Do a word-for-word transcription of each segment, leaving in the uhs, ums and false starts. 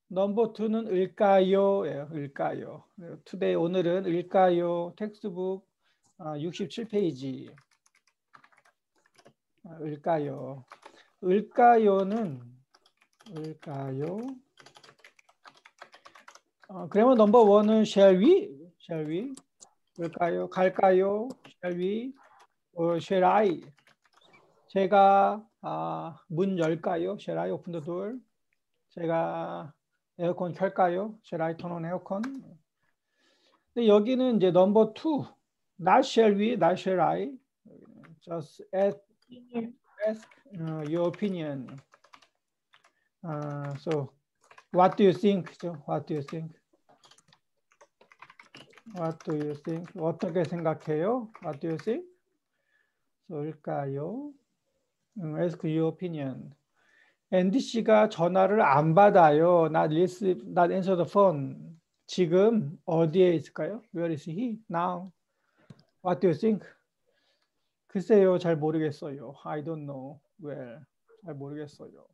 넘버 투는 을까요? 예요, 을까요? 투데이 오늘은 을까요? 텍스트북 아, 육십칠 페이지. 아, 을까요? 을까요는 을까요? 어, 그러면 넘버 원은 shall we? shall we? 을까요? 갈까요? shall we? or shall I? 제가 아, 문 열까요? Shall I open the door? 제가 에어컨 켤까요? Shall I turn on aircon? 근데 여기는 이제 넘버 투, not shall we, not shall I. Just ask, ask uh, your opinion. Uh, so, what do you think? So, what do you think? What do you think? 어떻게 생각해요? What do you think? 뭘까요? 음, ask your opinion. 앤디 씨가 전화를 안 받아요. Not receive, not answer the phone. 지금 어디에 있을까요? Where is he now? What do you think? 글쎄요, 잘 모르겠어요. I don't know where. 잘 모르겠어요.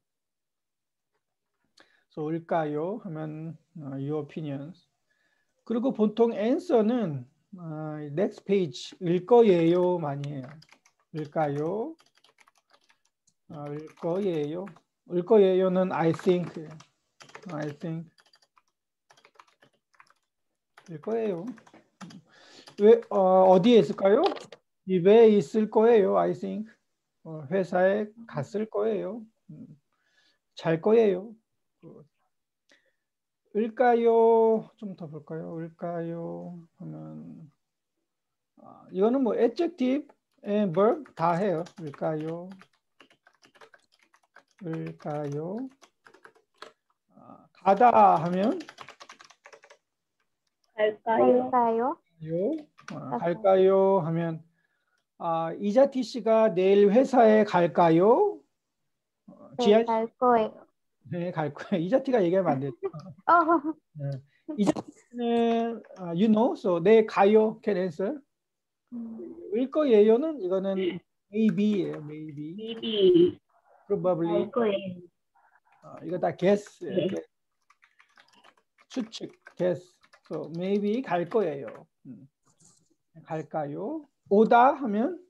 So, 을까요? 하면 uh, your opinions. 그리고 보통 answer는 uh, next page 을 거예요 많이 해요. 을까요? 어, 을 거예요. 을 거예요는 I think. I think. 을 거예요. 왜 어, 어디에 있을까요? 집에 있을 거예요. I think. 어, 회사에 갔을 거예요. 음, 잘 거예요. 그, 을까요? 좀 더 볼까요? 을까요? 하면 아, 이거는 뭐 adjective and verb 다 해요. 을까요? 을까요? 아, 가다 하면 갈까요? 갈까요? 요, 아, 갈까요? 하면 아, 이자티 씨가 내일 회사에 갈까요? 어, 네, 지한 갈 거예요. 네, 갈 거예요. 이자티가 얘기하면 안 되죠. 어, 네. 이자티는 아, you know, so 네 가요 can answer. 일 거예요는 이거는 maybe예요, maybe, 비비 probably. 갈 거예요. 어, 이거 다 guess, 네. guess, 추측, guess. So maybe 갈 거예요. 음. 갈까요? 오다 하면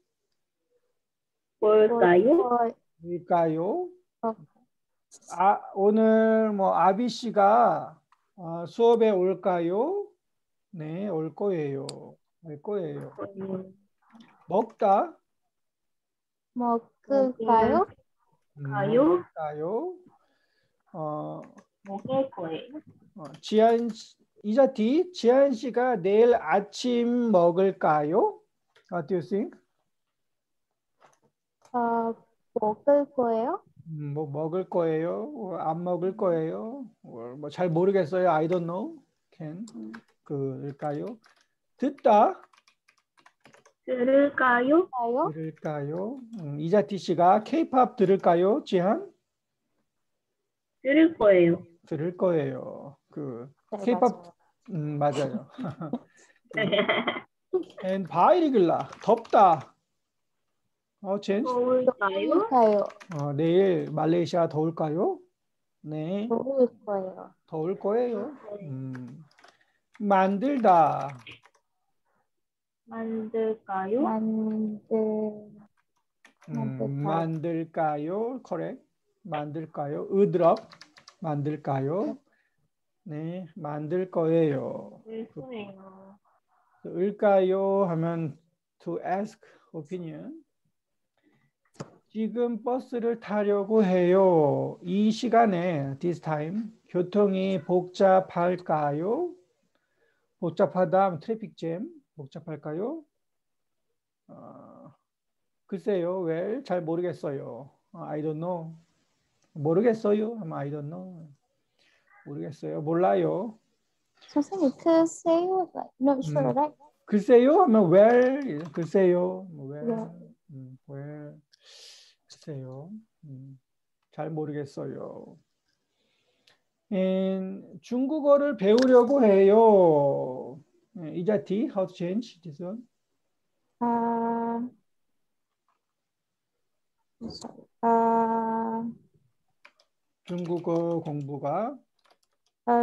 뭘까요? 걸 일까요? 어, 아, 오늘 뭐 아비 씨가 어, 수업에 올까요? 네, 올 거예요. 올 거예요. 거예요. 먹다? 먹을까요? 음, 가요? 먹을까요? 어, 먹을 거예요. 어, 지한 씨- 이자티 지한 씨가 내일 아침 먹을까요? What do you think? 어, 먹을 거예요? 음, 뭐 먹을 거예요? 어, 안 먹을 거예요? 뭐 잘 모르겠어요. I don't know. Can 그일까요? 듣다? 들을까요? 가요? 들을까요? 음, 이자티 씨가 K-팝 들을까요? 지한? 들을 거예요. 들을 거예요. 그 네, K-팝 맞아요. 음, 맞아요. 그 and 바이리글라 덥다. 어, 젠? 더울까요? 가요. 어, 내일 말레이시아 더울까요? 네, 먹을 거예요. 더울 거예요. 음, 만들다. 만들까요? 만들 음, 만들까요? 만들까요? correct. 만들까요? 으드럽. 만들까요? 네, 만들 거예요. 들 그, 거예요. 을까요? 하면 to ask opinion. 지금 버스를 타려고 해요. 이 시간에 this time 교통이 복잡할까요? 복잡하다 트래픽 잼 복잡할까요? 어, 글쎄요. 왜? 잘 모르겠어요. 어, I don't know. 모르겠어요. 하면 I don't know. 모르겠어요. 몰라요. 선생님, 글쎄요. Like, not sure, 음, right? 글쎄요 하면 where 글쎄요. 뭐 where Yeah. 음, where 글쎄요. 음, 잘 모르겠어요. 음, 중국어를 배우려고 해요. 예, 이자티, how to change this one? 아, sorry. 아, 중국어 공부가 아,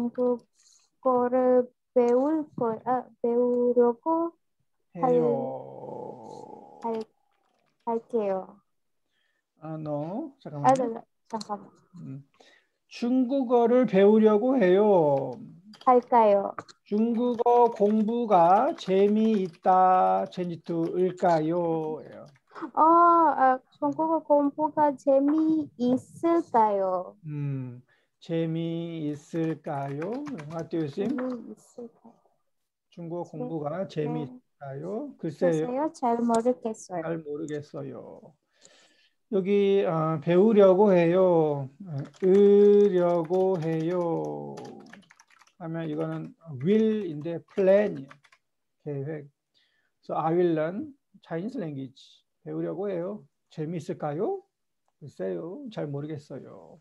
중국어를 배울 거, 아, 배우려고 할, 해요. 할, 할게요. 아, no. 아, 잠깐만요. 네, 네. 잠깐만. 음. 중국어를 배우려고 해요. 할까요? 중국어 공부가 재미있다. 재미있을까요? 어, 아, 중국어 공부가 재미있을까요? 음, 재미있을까요? What do you think? 재미있을까요? 중국어 재, 공부가 네, 재미있을까요? 글쎄요. 글쎄요, 잘 모르겠어요. 잘 모르겠어요. 여기 어, 배우려고 해요. 어, 으려고 해요. 하면 이거는 will인데 plan이에요. 계획. So I will learn Chinese language. 배우려고 해요. 재미있을까요? 글쎄요. 잘 모르겠어요.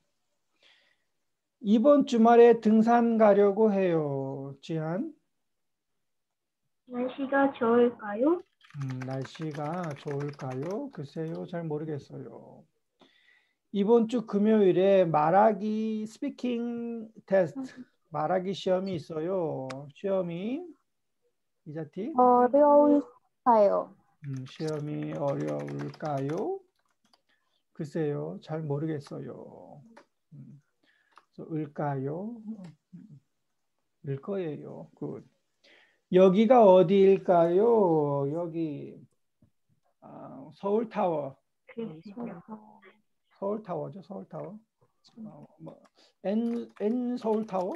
이번 주말에 등산 가려고 해요. 지한. 날씨가 좋을까요? 음, 날씨가 좋을까요? 글쎄요. 잘 모르겠어요. 이번 주 금요일에 말하기 스피킹 테스트, 말하기 시험이 있어요. 시험이 이자티? 어려울까요? 음, 시험이 어려울까요? 글쎄요. 잘 모르겠어요. 음, 그래서 을까요? 음, 을 거예요. 굿. 여기가 어디일까요? 여기 아, 서울타워. 글쎄요. 서울타워죠. 서울타워. 어, 뭐, N, N 서울타워?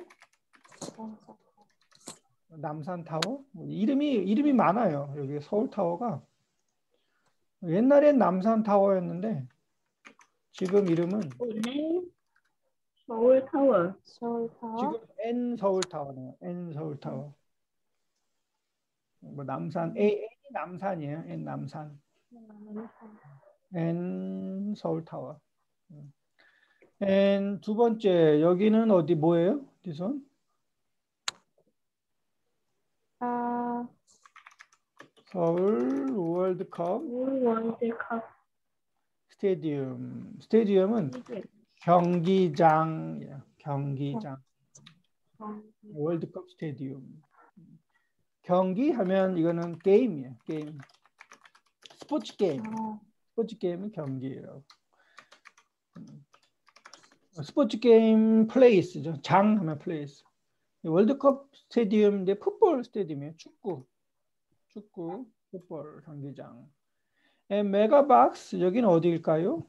남산타워? 뭐 이름이 이름이 많아요. 여기 서울타워가 옛날엔 남산타워였는데 지금 이름은 오늘 서울타워. 서울타워? 지금 N 서울타워네요. N 서울타워. 뭐 남산 A N이 남산이에요. N 남산. N 서울타워. N 두 번째 여기는 어디 뭐예요? 디선? 아, 서울 월드컵 서울 월드컵 스테디움. 스테디움은 시즌. 경기장이에요. 경기장. 경기. 월드컵 스테디움. 경기 하면 이거는 게임이에요. 게임. 스포츠 게임. 아, 스포츠 게임은 경기예요. 스포츠 게임 플레이스죠. 장 하면 플레이스. 월드컵 스테디움인데 풋볼 스테디움이에요. 축구. 축구, 풋볼 경기장. 에, 메가박스 여기는 어디일까요?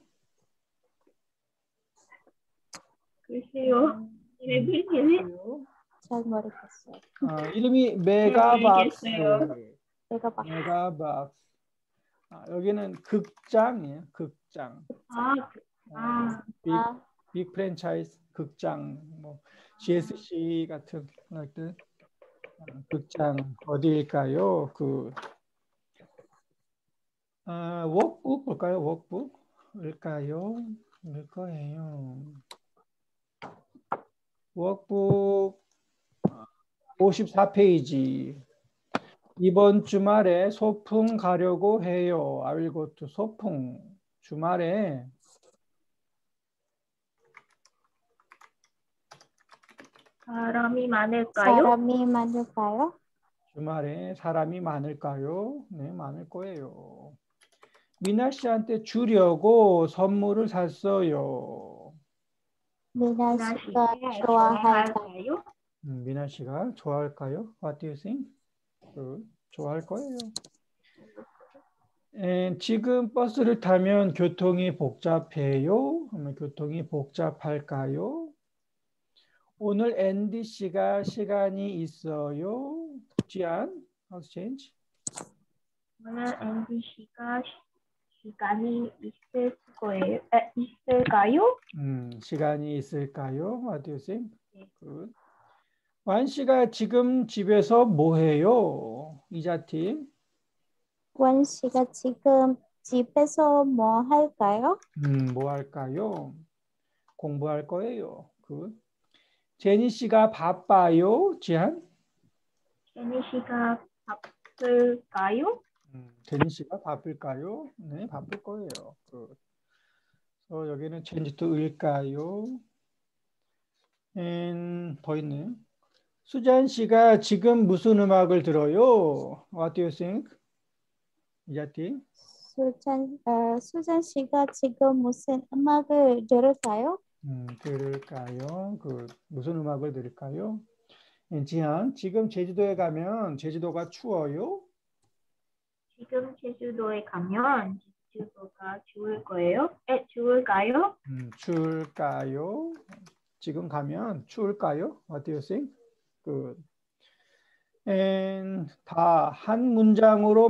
글쎄요. 음, 이름이 잘 모르겠어요. 아, 이름이 잘 메가박스. 모르겠어요. 내가 막 메가박스. 아, 여기는 극장이에요. 극장. 아, 어, 아, 빅, 아, 빅 프랜차이즈 극장. 뭐 지에스씨 같은 것들. 아, 극장 어디일까요? 그 아, 워크북 볼까요? 워크북일까요? 일 거예요. 워크북 오십사 페이지. 이번 주말에 소풍 가려고 해요. I will go to 소풍. 주말에 사람이 많을까요? 사람이 많을까요? 주말에 사람이 많을까요? 네, 많을 거예요. 미나 씨한테 주려고 선물을 샀어요. 미나 미나 씨가 씨가 좋아할까요? 좋아할까요? 음, 미나 씨가 좋아할까요? What do you think? 그, 좋아할 거예요. 에, 지금 버스를 타면 교통이 복잡해요? 하면 교통이 복잡할까요? 오늘 앤디 씨가 시간이 있어요? 지안, how's change? 오늘 앤디 씨가 시- 시간이 있을 거예요. 에, 있을까요? 음, 시간이 있을까요? What do you think? 네. Good. 완 씨가 지금 집에서 뭐 해요? 이자팀. 원 씨가 지금 집에서 뭐 할까요? 음, 뭐 할까요? 공부할 거예요. 굿. 제니 씨가 바빠요? 지한? 제니 씨가 바쁠까요? 음, 제니 씨가 바쁠까요? 네, 바쁠 거예요. 굿. 어, 여기는 change to 일까요? And 더 있네요. 수잔 씨가 지금 무슨 음악을 들어요? What do you think? 이자티? 수잔, 어, 수잔 씨가 지금 무슨 음악을 들을까요? 음, 들을까요? 그 무슨 음악을 들을까요? 예, 지한, 지금 제주도에 가면 제주도가 추워요? 지금 제주도에 가면 제주도가 추울 거예요? 에, 추울까요? 음, 추울까요? 지금 가면 추울까요? What do you think? 그 and 다 한 문장으로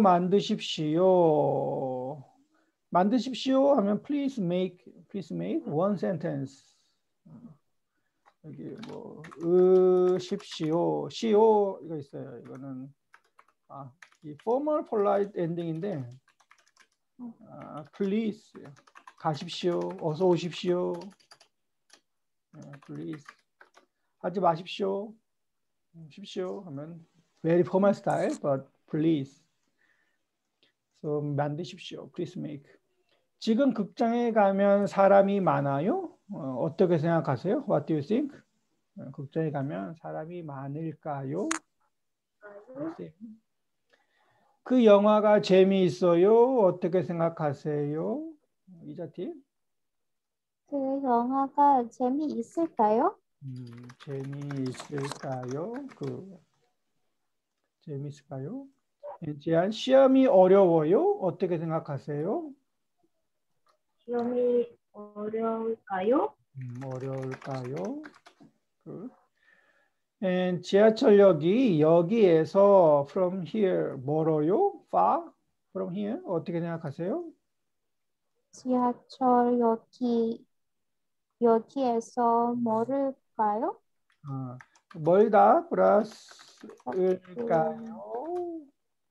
만드십시오. 만드십시오 하면 please make, please make one sentence. 여기 뭐 으십시오, 시오 이거 있어요. 이거는 아, 이 formal polite ending인데 아, please 가십시오, 어서 오십시오, 네, please 하지 마십시오, 십시오 하면 very formal style, but please. So 만드십시오, please make. 지금 극장에 가면 사람이 많아요? 어, 어떻게 생각하세요? What do you think? 어, 극장에 가면 사람이 많을까요? 그 영화가 재미있어요? 어떻게 생각하세요? 이자티? 그 영화가 재미있을까요? 음, 재미있을까요? 그 재미있을까요? 지한 시험이 어려워요? 어떻게 생각하세요? 시험이 어려울까요? 음, 어려울까요? 그 And 지하철역이 여기에서 from here 멀어요? far from here? 어떻게 생각하세요? 지하철 여기, 여기에서 멀을까요? 아, 멀다 플러스 어, 을까요?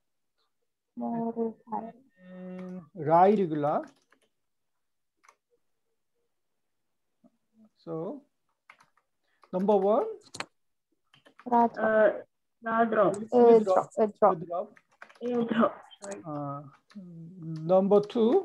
멀을까요? 라이리글라. So number one. 라드롭, 어, 나드롭. 에드롭, 에드롭. drop. 에어드롭. Sorry. 아, number two.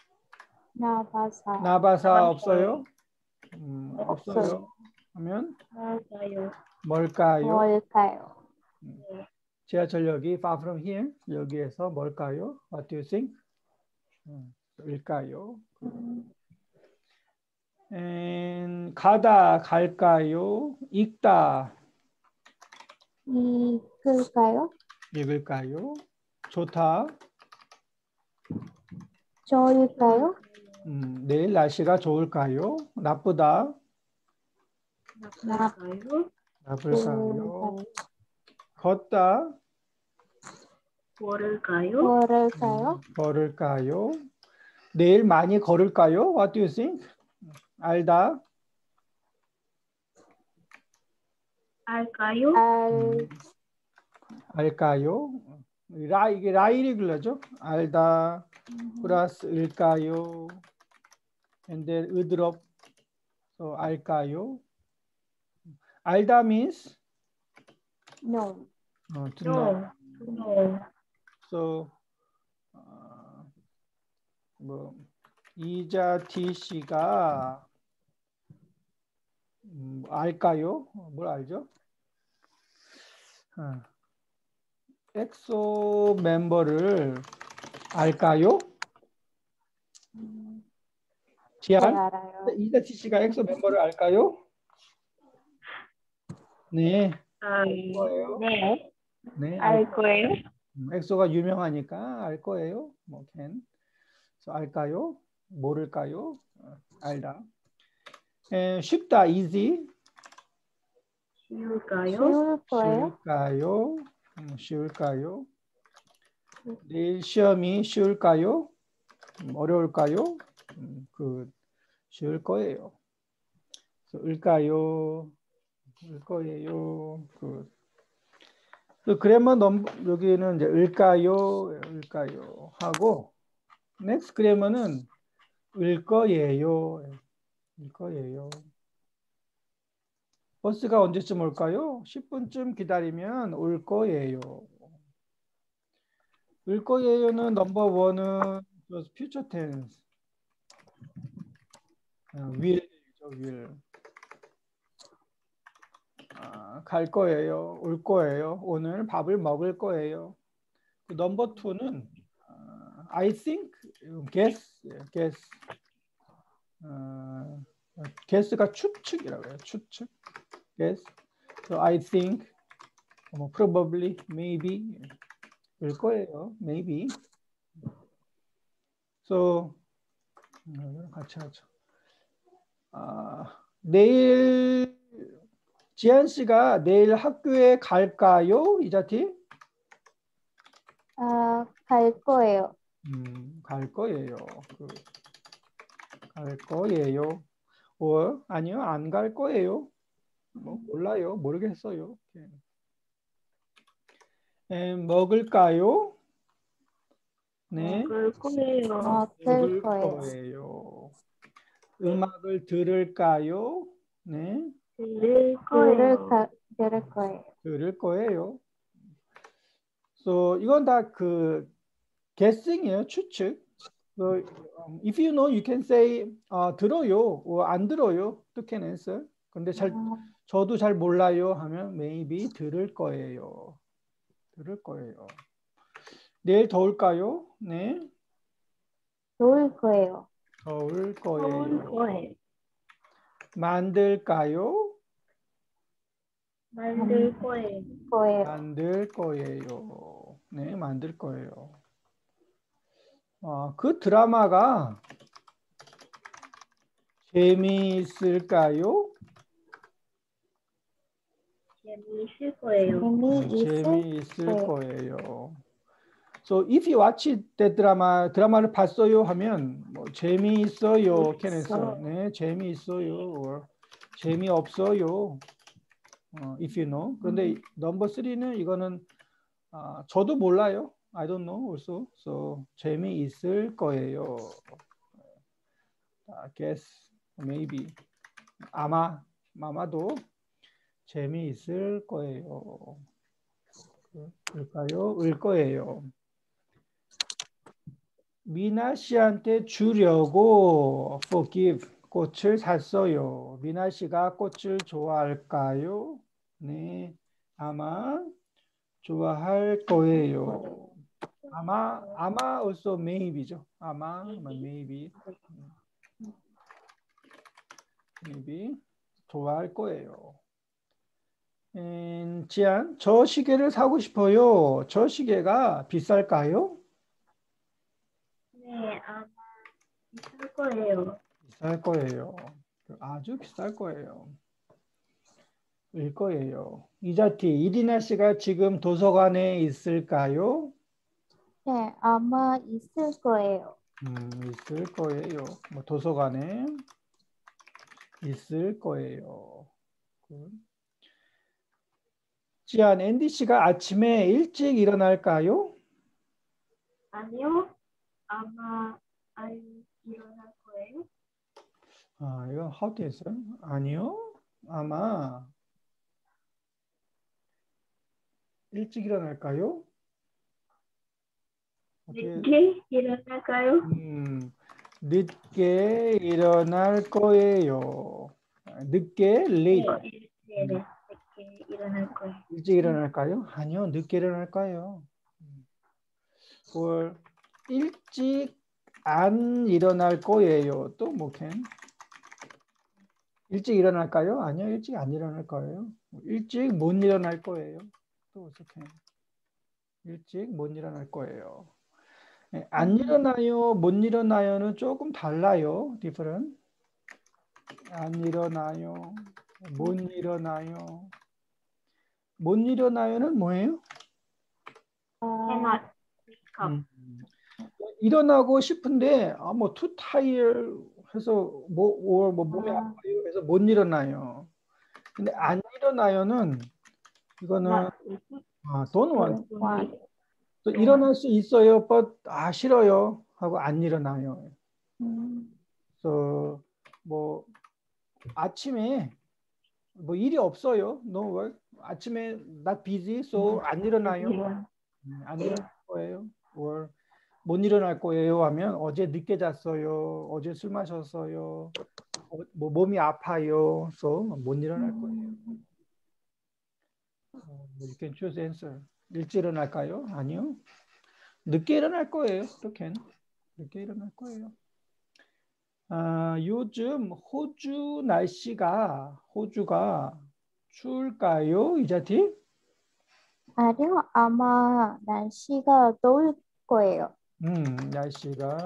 나바사, 나바사 없어요? 음, 없어요. 없어요. 하면 맞아요. 뭘까요? 뭘까요? 지하철역이 far from here. 여기에서 뭘까요? What do you think? 음, 일까요? 음, And 가다, 갈까요? 읽다, 읽을까요? 읽을까요? 좋다. 좋을까요? 음, 내일 날씨가 좋을까요? 나쁘다. 나쁠까요? 나쁠까요? 걷다. 걸을까요? 걸을까요? 걸을까요? 내일 많이 걸을까요? What do you think? 알다. 알까요? 알, 알까요? 라, 이게 라이리글러죠? 알다. 플러스 을까요? And then 으드럽. So 알까요? 알다 means no. uh, to know. No. No. So 어, 뭐 이자티 씨가 음, 알까요? 뭘 알죠? 어. 엑소 멤버를 알까요? 음, 네, 지한? 알아요. 이자티 씨가 엑소 멤버를 알까요? 네, 아, 거예요. 네. 네, 알 거예요? 음, 엑소가 유명하니까 알 거예요. 뭐 can. So, 알까요? 모를까요? 어, 알다. 에, 쉽다, easy. 쉬울까요? 쉬울 거예요? 쉬울까요? 음, 쉬울까요? 내일 시험이 쉬울까요? 음, 어려울까요? 음, 그 쉬울 거예요. So, 을까요? 을 거예요. 그 그 그래머 넘 여기는 이제 을까요? 을까요? 하고 next 그래머는 을 거예요. 을 거예요. 버스가 언제쯤 올까요? 십 분쯤 기다리면 올 거예요. 올 거예요는 넘버 원은 future tense. will죠, will. 갈 거예요. 올 거예요. 오늘 밥을 먹을 거예요. 넘버 투는 어, I think, guess, guess. 어, guess가 추측이라고 해요. 추측. guess. So I think, 뭐 probably, maybe 일 거예요. maybe. So 같이 하죠. 아, 내일 지한 씨가 내일 학교에 갈까요? 이자티? 아, 갈 거예요. 음, 갈 거예요. 그, 갈 거예요. or 아니요, 안 갈 거예요. 뭐 몰라요. 모르겠어요. 에, 먹을까요? 네. 먹을 거예요. 먹을 먹을 거예요. 거예요. 음악을 들을까요? 네. 들을 들을, 거예요. 가, 들을 거예요. 들을 거예요. So 이건 다 그 guessing이에요. 추측. So um, if you know, you can say 어, 들어요, or 안 들어요. You can answer. 근데 잘 아, 저도 잘 몰라요 하면 maybe 들을 거예요. 들을 거예요. 내일 더울까요? 네. 좋을 거예요. 더울 먹을 거예요. 거예요. 만들까요? 만들 거예요. 거예요. 만들 거예요. 네, 만들 거예요. 어, 그 드라마가 재미있을까요? 재미있을 거예요. 재미있을 재미있을 거예요. 거예요. So if you watch that drama, 드라마를 봤어요 하면 뭐 재미있어요, can answer. 네, 재미있어요, or 재미없어요. 어, if you know. 그런데 넘버 쓰리는 이거는 아, 저도 몰라요. I don't know also. So 재미있을 거예요. I guess, maybe. 아마, 아마도 재미있을 거예요. 그럴까요? 을 거예요. 미나 씨한테 주려고 forgive 꽃을 샀어요. 미나 씨가 꽃을 좋아할까요? 네, 아마 좋아할 거예요. 아마 아마 also maybe죠. 아마 maybe maybe 좋아할 거예요. 음, 지안, 저 시계를 사고 싶어요. 저 시계가 비쌀까요? 네, 아마 있을 거예요. 비쌀 거예요. 아주 비쌀 거예요. 일 거예요. 이자티, 이리나 씨가 지금 도서관에 있을까요? 네, 아마 있을 거예요. 음, 있을 거예요. 뭐 도서관에 있을 거예요. 지안, 앤디 씨가 아침에 일찍 일어날까요? 아니요. 아마 안 일어날 거예요. 아, 이거 how to answer? 아니요. 아마 일찍 일어날까요? 어떻게? 늦게 일어날까요? 음, 늦게 일어날 거예요. 늦게 late. 네, 네, 네. 늦게 일어날 거예요. 일찍 일어날까요? 아니요, 늦게 일어날까요? or 일찍 안 일어날 거예요. 또 뭐 can? 일찍 일어날까요? 아니요, 일찍 안 일어날 거예요. 일찍 못 일어날 거예요. 또 어떻게? 일찍 못 일어날 거예요. 네, 안 일어나요, 못 일어나요는 조금 달라요. different. 안 일어나요, 못 일어나요. 못 일어나요는 뭐예요? cannot wake up. 음. 일어나고 싶은데 아, 뭐 too tired 해서 뭐, or 뭐 몸이 아. 아파요 해서 못 일어나요. 근데 안 일어나요는 이거는 Not 아, don't want. 와, 또 일어날 수 있어요, but 아 싫어요 하고 안 일어나요. 음, 그래서 뭐 아침에 뭐 일이 없어요, no work. 아침에 not busy, so 안 일어나요. 음, 안 일어날 거예요. or 못 일어날 거예요 하면 어제 늦게 잤어요, 어제 술 마셨어요, 어, 뭐 몸이 아파요, so 못 일어날 거예요. 음, You can choose answer. 일찍 일어날까요? 아니요. 늦게 일어날 거예요. 또 can. 늦게 일어날 거예요. 아, 요즘 호주 날씨가 호주가 추울까요, 이자티? 아니요, 아마 날씨가 더울 거예요. 음, 날씨가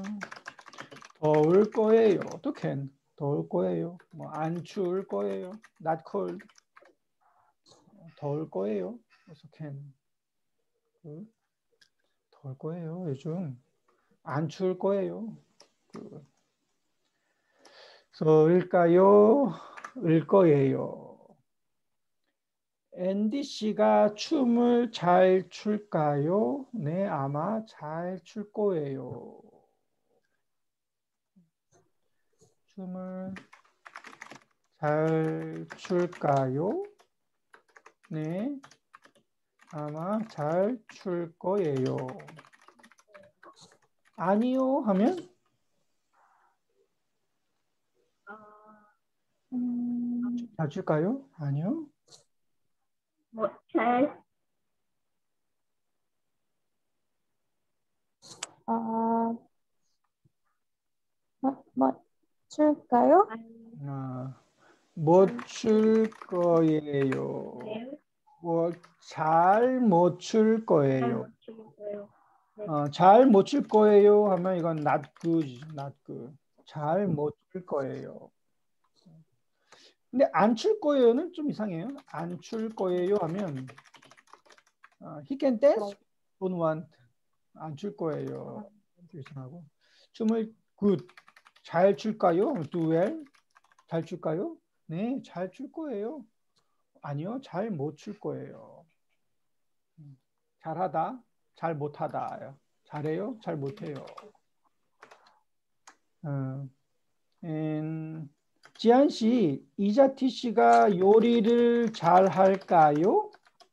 더울 거예요. 또 can. 더울 거예요. 뭐 안 추울 거예요. Not cold. 더울 거예요. 그래서 can. 그, 더울 거예요. 요즘 안 추울 거예요. 그, 그래서 일까요? 을 거예요. 앤디 씨가 춤을 잘 출까요? 네, 아마 잘 출 거예요. 춤을 잘 출까요? 네, 아마 잘 출 거예요. 아니요 하면 음, 잘 출까요? 아니요. 뭐, 잘, 아, 뭐, 뭐 줄까요? 아니, 아, 못 출 거예요. 네, 뭐, 잘 못 출 잘 거예요. 못 추겠어요. 네. 어, 잘 못 출 거예요 하면 이건 not good, not good. 잘 못 출 거예요. 근데 안 출 거예요는 좀 이상해요. 안 출 거예요 하면 어, he can dance, don't want. 안 출 거예요. 좀 이상하고. 춤을 good, 잘 출까요? do well, 잘 출까요? 네, 잘 출 거예요. 아니요, 잘 못 출 거예요. 잘하다, 잘 못하다. 잘해요, 잘 못해요. 어, 음, 지한 씨, 이자티 씨가 요리를 잘 할까요?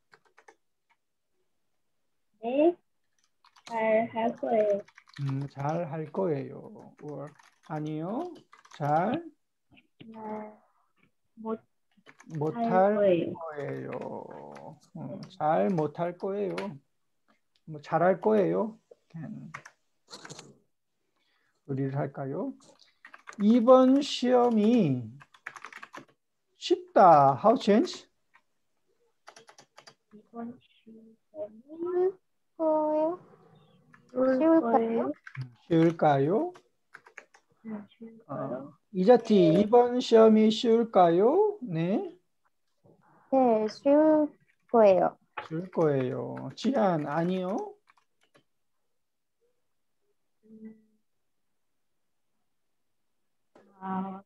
네, 잘 할 거예요. 음, 잘 할 거예요. or 아니요, 잘 네, 못 할 못할 거예요. 거예요. 어, 잘 못할 거예요. 뭐 잘할 거예요. 음, 요리를 할까요? 이번 시험이 쉽다. How change? 이번 시험이 줄 거예요? 올 쉬울까요? 거예요. 쉬울까요? 네, 줄 어, 거요. 이자티 이번 시험이 쉬울까요? 네, 네, 쉬울 거예요. 쉬울 거예요. 지한 아니요. 음, 아,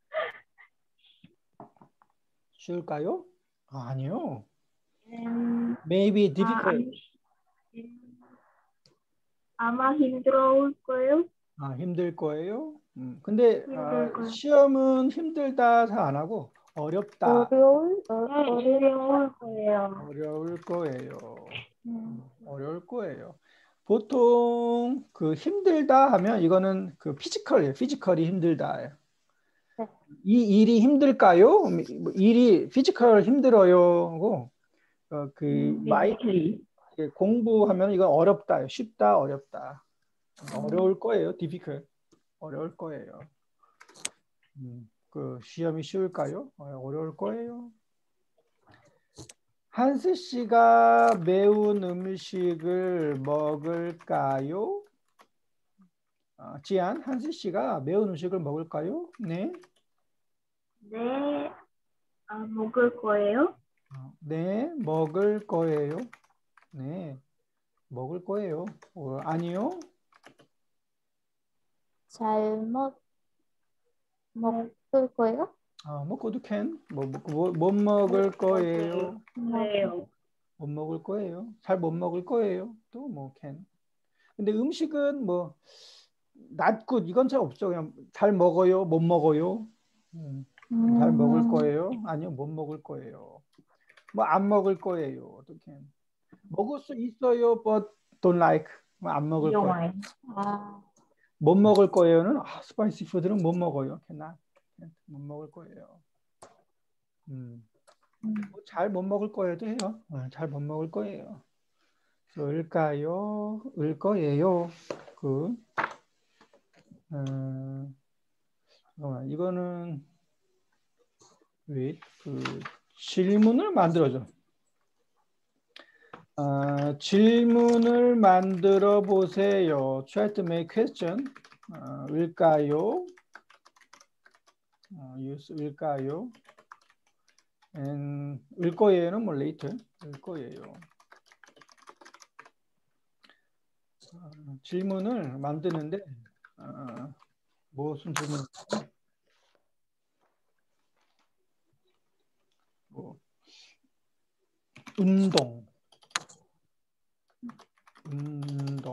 쉬울까요? 아, 아니요. 음, Maybe 아, difficult. 아니, 음, 아마 힘들어올 거예요. 아, 힘들 거예요. 음, 근데 아, 힘들 거예요. 시험은 힘들다 잘 안 하고 어렵다. 어려울, 어, 네, 어려울 어려울 거예요. 어려울 거예요. 음, 어려울 거예요. 보통 그 힘들다 하면 이거는 그 피지컬이에요. 피지컬이 힘들다. 네. 이 일이 힘들까요? 뭐 일이 피지컬 힘들어요. 어, 그 마이 Physically. 공부하면 이건 어렵다, 쉽다, 어렵다. 어려울 거예요. difficult. 어려울 거예요. 음, 그 시험이 쉬울까요? 어, 어려울 거예요. 한스 씨가 매운 음식을 먹을까요? 어, 지안, 한스 씨가 매운 음식을 먹을까요? 네. 네, 아, 먹을 거예요. 어, 네, 먹을 거예요. 네, 먹을 거예요. 어, 아니요. 잘 먹, 먹을 거예요? 어, 먹고도 can. 뭐, 뭐, 뭐, 못 먹을 거예요. 거예요. 못 먹을 거예요. 잘 못 먹을 거예요. 또 뭐 can. 근데 음식은 뭐 not good 이건 잘 없죠. 그냥 잘 먹어요, 못 먹어요. 음, 잘 먹을 음, 거예요. 아니요, 못 먹을 거예요. 뭐 안 먹을 거예요. 또 can. 먹을 수 있어요, but don't like. 뭐안 먹을 거예요. 이용하인. 아, 못 먹을 거예요는 아, 스파이시 푸드는 못 먹어요. cannot. 못 먹을 거예요. 음. 잘 못 먹을 거예도 해요. 어, 잘 못 먹을 거예요. 을까요? 을 거예요. 그 어, 잠깐만, 이거는 왜 그 질문을 만들어줘. 어, 질문을 만들어 보세요. Try to make question. 어, 을까요? 어, use 을까요? And 을 거예요는 뭐 later. 을 거예요. 어, 질문을 만드는데 어, 무슨 질문? 뭐, 운동, 운동,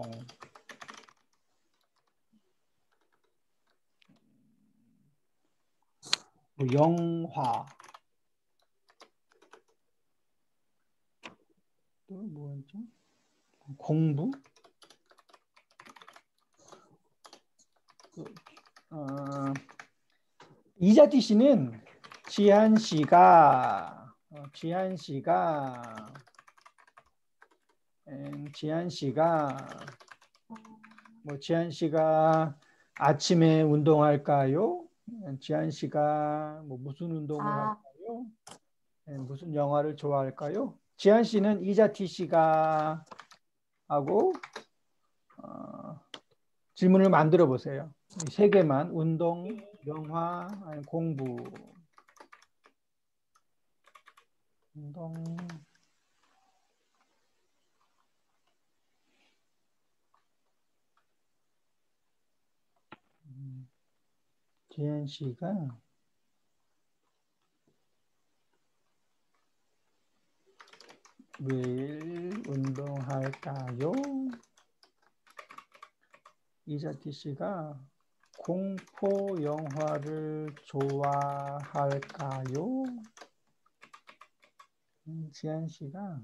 뭐 영화, 또 뭐였죠? 공부, 어, 이자티 씨는 지한 씨가, 어, 지한 씨가, 음, 지한 씨가, 뭐 지한 씨가 아침에 운동할까요? 지한 씨가 뭐 무슨 운동을 아, 할까요? 네, 무슨 영화를 좋아할까요? 지한 씨는 이자티 씨가 하고 어, 질문을 만들어 보세요. 이 세 개만 운동, 영화, 아니 공부, 운동, 음, 지한 씨가 매일 운동할까요? 이자티 씨가 공포 영화를 좋아할까요? 음, 지한 씨가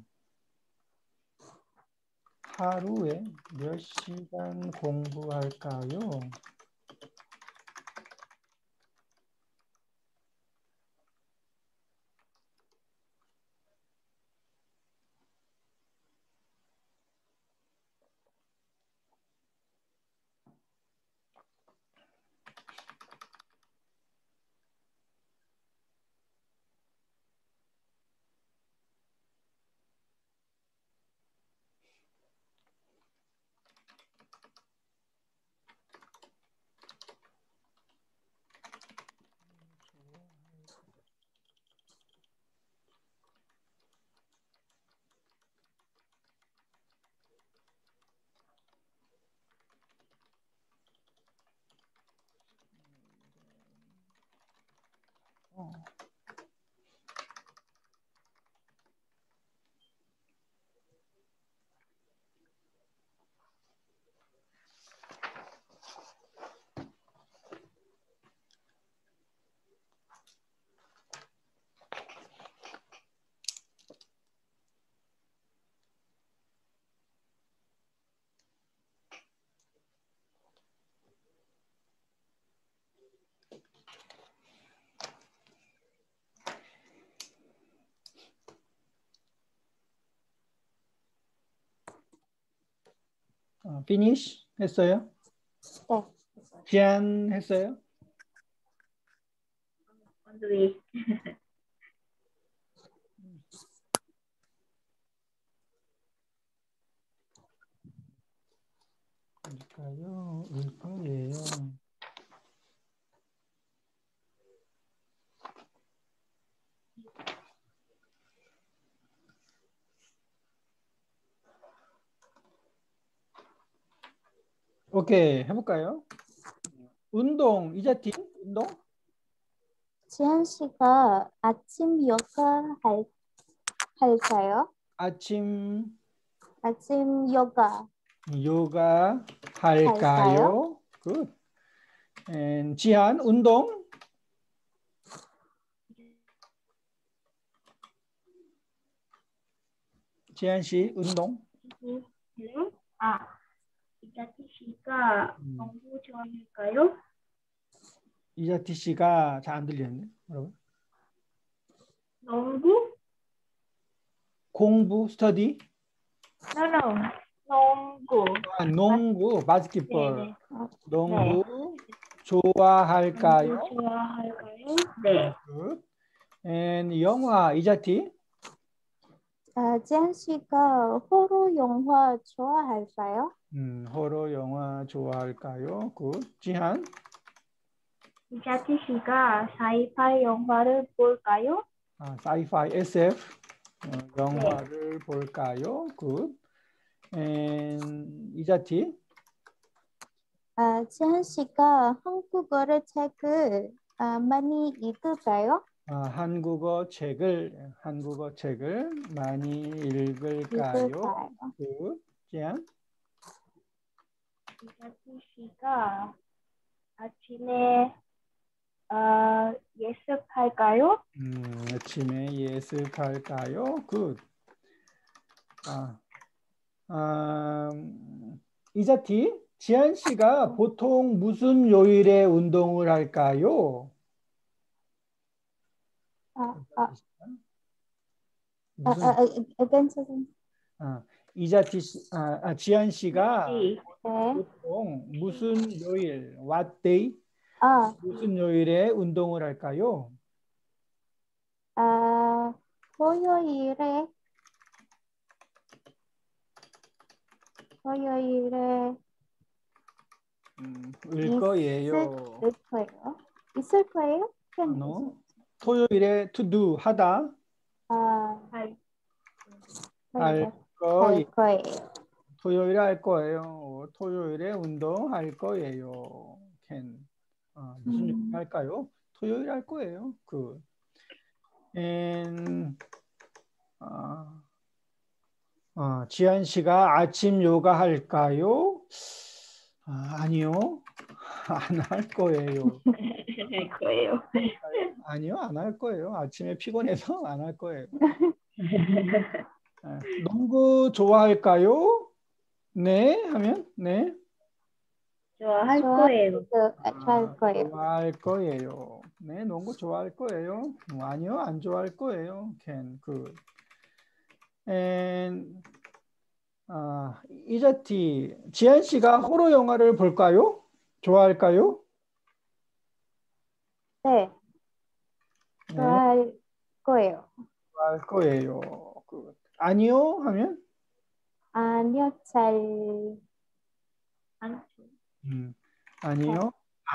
하루에 몇 시간 공부할까요? 어. 어, finish 했어요? 네. 지안 했어요? On the way. 일까요? 일 거예요. 오케이, 해볼까요? 운동, 이자티 운동? 지한 씨가 아침 요가 할, 할까요? 아침 아침 요가 요가 할까요? 할까요? 굿. And 지한 운동? 지한 씨 운동? 네. 아, 이자티 씨가 음. 농구 좋아할까요? 이자티 씨가 잘 안 들리는데, 여러분? 농구? 공부, study. No, no. 농구. 아, 농구, basketball. 네네. 농구 좋아할까요? 농구 좋아할까요? 네. Good. And 영화, 이자티. 아, 지한 씨가 호러 영화 좋아할까요? 음, 호러 영화 좋아할까요? Good. 지한. 이자티 씨가 사이파이 영화를 볼까요? 아, sci-fi, 에스에프 어, 영화를 볼까요? Good. And 이자티. 아, 지한 씨가 한국어를 책을 아, 많이 읽을까요? 아, 한국어 책을 한국어 책을 많이 읽을까요? 읽을까요? Good. 지한. 이자티 씨가 아침에 어, 예습할까요? 음, 아침에 예습할까요? Good. 아, 아, 음, 이자티, 지한 씨가 보통 무슨 요일에 운동을 할까요? 아, 아, 아, 무슨 아, 아, 괜찮아요. 아, 이자티 씨, 아, 아, 지한 씨가 네. 네. 보통 무슨 요일, what day, 아, 무슨 요일에 운동을 할까요? 아, 토요일에, 토요일에 음, 을 있을 거예요. 거예요. 있을 거예요? 그냥 no. 토요일에 to do 하다 아, 할 할 할 거예요. 거예요. 토요일에 할 거예요. 토요일에 운동할 거예요. can. 아, 무슨 요일 음, 할까요? 토요일 할 거예요. 그 and 아, 아, 지한 씨가 아침 요가 할까요? 아, 아니요. 안 할 거예요. 할 거예요. 아니요, 안 할 거예요. 아침에 피곤해서 안 할 거예요. 아, 농구 좋아할까요? 네, 하면 네. 좋아할 좋아, 거예요. 좋아할 아, 거예요. 좋아할 거예요. 네, 농구 좋아할 거예요. 뭐, 아니요, 안 좋아할 거예요. Can, good. And 아, 이자티, 지한 씨가 호러 영화를 볼까요? 좋아할까요? 네, 네, 좋아할 거예요. 좋아할 거예요. good. 아니요, 하면 아니요, 잘, 안 음, 아니요,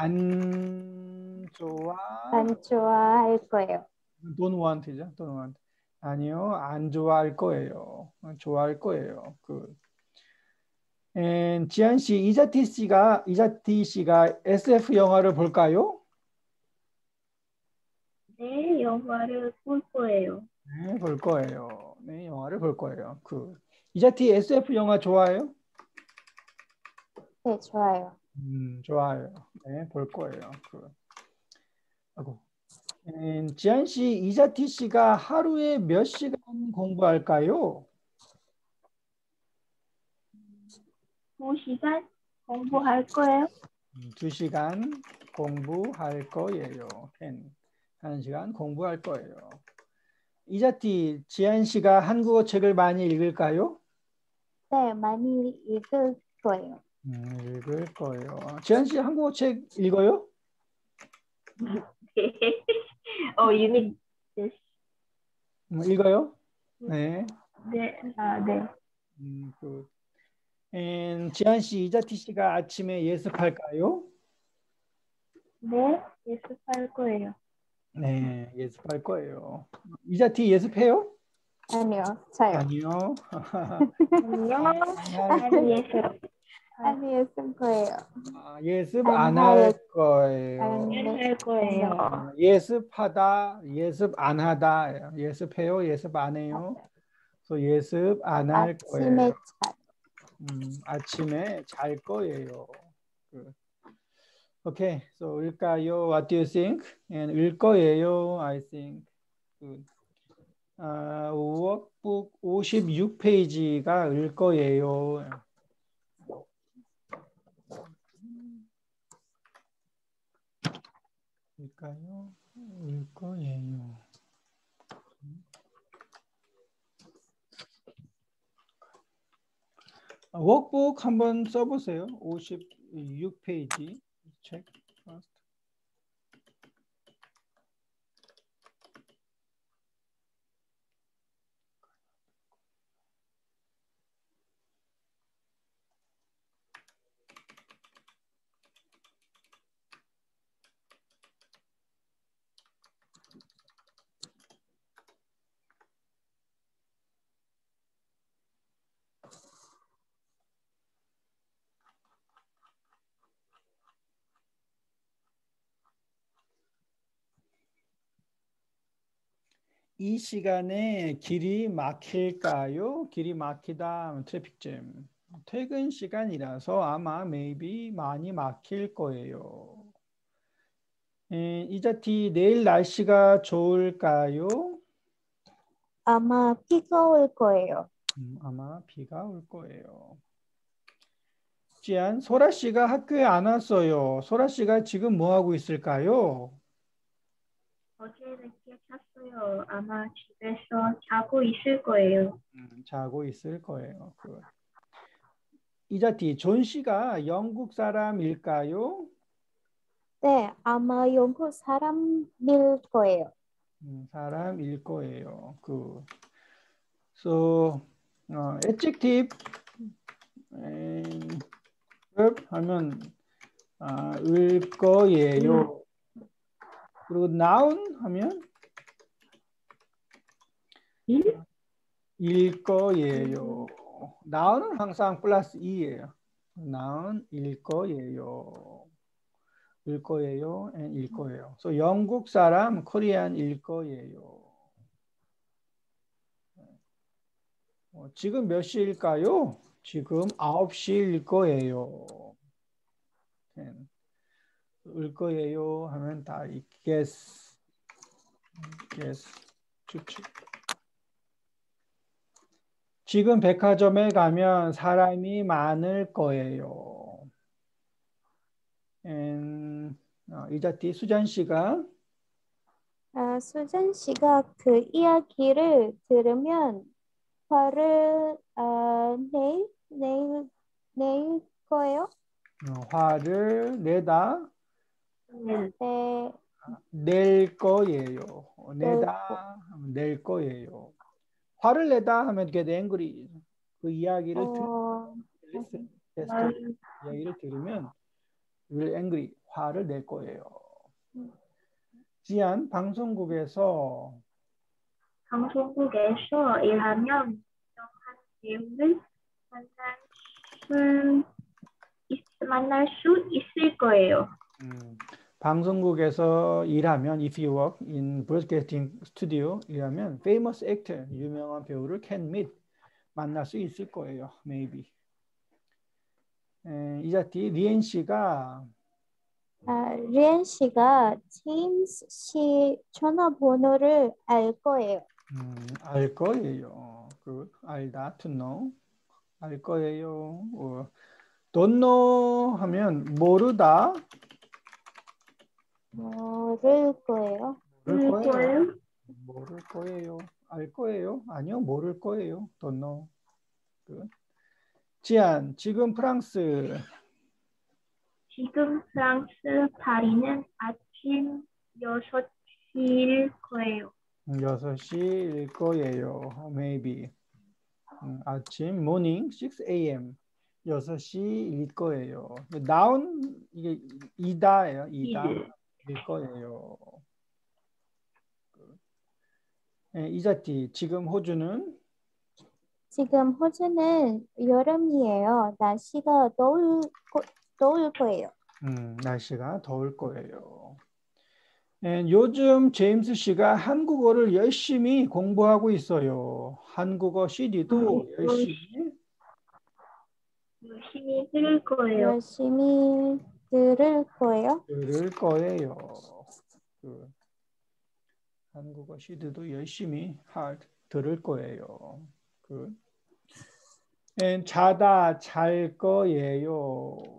안 좋아. 안 좋아할 거예요. Don't want이죠, don't want. 아니요, 안 좋아할 거예요. 좋아할 거예요. good. And 지한 씨, 이자티 씨가 이자티 씨가 에스에프 영화를 볼까요? 네, 영화를 볼 거예요. 네, 볼 거예요. 네, 영화를 볼 거예요. 그 이자티 에스에프 영화 좋아해요? 네, 좋아요. 음, 좋아요. 네, 볼 거예요. 그 아고. And 지한 씨, 이자티 씨가 하루에 몇 시간 공부할까요? 두 시간 공부할 거예요. 음, 두 시간 공부할 거예요. 한, 한 시간 공부할 거예요. 이자티, 지한 씨가 한국어 책을 많이 읽을까요? 네, 많이 읽을 거예요. 음, 읽을 거예요. 지한 씨 한국어 책 읽어요? Oh, you mean this? 음, 읽어요? 네. 네, 아, 네. 음, 그, 음, 지한 씨, 이자티 씨가 아침에 예습할까요? 네, 예습할 거예요. 네, 예습할 거예요. 이자티 예습해요? 아니요, 저요. 아니요. 안녕. 안할 안 예습. 아니, 예습 거예요. 아, 예습 안 안 할, 할 거예요. 안 할 거예요. 아, 예습하다, 예습 안 하다. 예습해요, 예습 안 해요. 그래서 예습 안 할 아침에 거예요. 잘. 음, 아침에 잘 거예요. 그, Okay, so 읽까요? What do you think? And 읽 거예요, I think. Good. 아, 워크북 오십육 페이지가 읽 거예요. 읽까요? 읽 거예요. 워크북 한번 써보세요. 오십육 페이지. 책. 이 시간에 길이 막힐까요? 길이 막히다 트래픽잼. 퇴근 시간이라서 아마 maybe 많이 막힐 거예요. 에, 이자티 내일 날씨가 좋을까요? 아마 비가 올 거예요. 음, 아마 비가 올 거예요. 지안, 소라 씨가 학교에 안 왔어요. 소라 씨가 지금 뭐 하고 있을까요? 어제 늦게 잤어요. 아마 집에서 자고 있을 거예요. 음, 자고 있을 거예요. 그. 이자티, 존 씨가 영국 사람일까요? 네, 아마 영국 사람일 거예요. 음, 사람일 거예요. 그, so, 어, adjective, and verb 하면 아, 을 거예요. 그리고 noun 하면 일? 일 거예요. noun은 항상 플러스 이예요. noun 일 거예요. 일 거예요. and 일 거예요. so 영국 사람 코리안일 거예요. 어, 지금 몇 시일까요? 지금 아홉 시일 거예요. ten. 을 거예요 하면 다 이 guess, guess, 추측. 지금 백화점에 가면 사람이 많을 거예요. And, 어, 이자티 수잔 씨가 아, 수잔 씨가 그 이야기를 들으면 화를 아, 내일 내일 내일 거예요. 어, 화를 내다 네. 네, 낼 거예요. 어, 낼 내다 하면 낼 거예요. 화를 내다 하면 get angry. 그 이야기를 들, 어, listen, test, 이야기를 들으면 will angry. 화를 낼 거예요. 지안 방송국에서 방송국에서 일하면 유명한 배우를 만날 수, 있, 만날 수 있을 거예요. 음, 방송국에서 일하면 if you work in broadcasting studio 일하면 famous actor 유명한 배우를 can meet 만날 수 있을 거예요. maybe. 에, 이자티 리엔 씨가 아, 리엔 씨가 제임스 씨 전화번호를 알 거예요. 음, 알 거예요. 그 알다 to know 알 거예요. 어, don't know 하면 모르다 모를 거예요. 모를 을 거예요. 거예요? 모를 거예요. 알 거예요. 아니요, 모를 거예요. don't know. 그. 지안 지금 프랑스 지금 프랑스 파리는 아침 여섯 시일 거예요. 여섯 시일 거예요. maybe. 음, 아침 morning six a.m. 여섯 시일 거예요. noun 이게 이다예요. 이다. 일. 일 거예요. 예, 이자티 지금 호주는 지금 호주는 여름이에요. 날씨가 더울, 거, 더울 거예요. 음, 날씨가 더울 거예요. 예, 요즘 제임스 씨가 한국어를 열심히 공부하고 있어요. 한국어 씨디도 열심히 열심히 들을 거예요. 열심히 들을 거예요. 들을 거예요. 그, 한국어 씨디도 열심히 hard 들을 거예요. 그, 예, 자다 잘 거예요.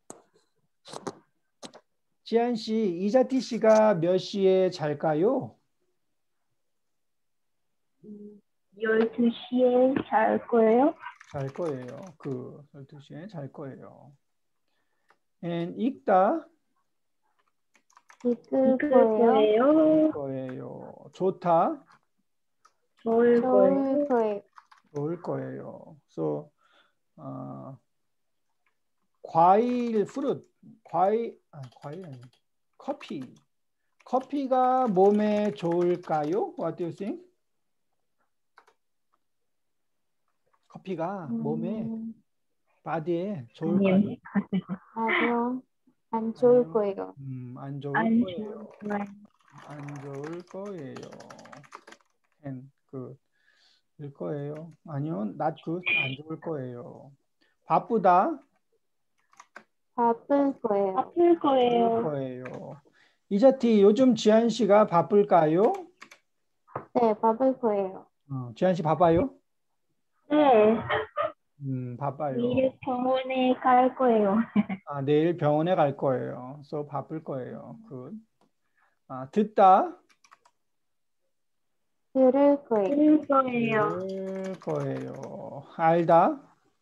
지한 씨, 이자티 씨가 몇 시에 잘까요? 열두 시에 잘 거예요. 잘 거예요. 그 열두 시에 잘 거예요. and 읽다 읽을 읽을 거예요. 거예요. 거예요. 좋다 좋을 좋을 거예요. 거예요. 좋을 거예요. so 어, 과일 fruit 과일 아 과일 아니 커피 커피가 몸에 좋을까요? What do you think? 커피가 몸에 음, 바디에 좋을까요? 아니요. 아니요. 안 좋을 아니요. 거예요. 음, 안 좋을 안 거예요. 좋을 거예요. 안 좋을 거예요. and good 일 거예요. 아니요, not good. 안 좋을 거예요. 바쁘다. 바쁠 거예요. 아플 바쁠 거예요. 거예요. 이자티 요즘 지한 씨가 바쁠까요? 네, 바쁠 거예요. 어, 지한 씨 바빠요? 네. 음, 바빠요. 내일 병원에 갈 거예요. 아, 내일 병원에 갈 거예요. so 바쁠 거예요. good. 아, 듣다. 들을 거예요. 들을 거예요. 들을 거예요. 알다.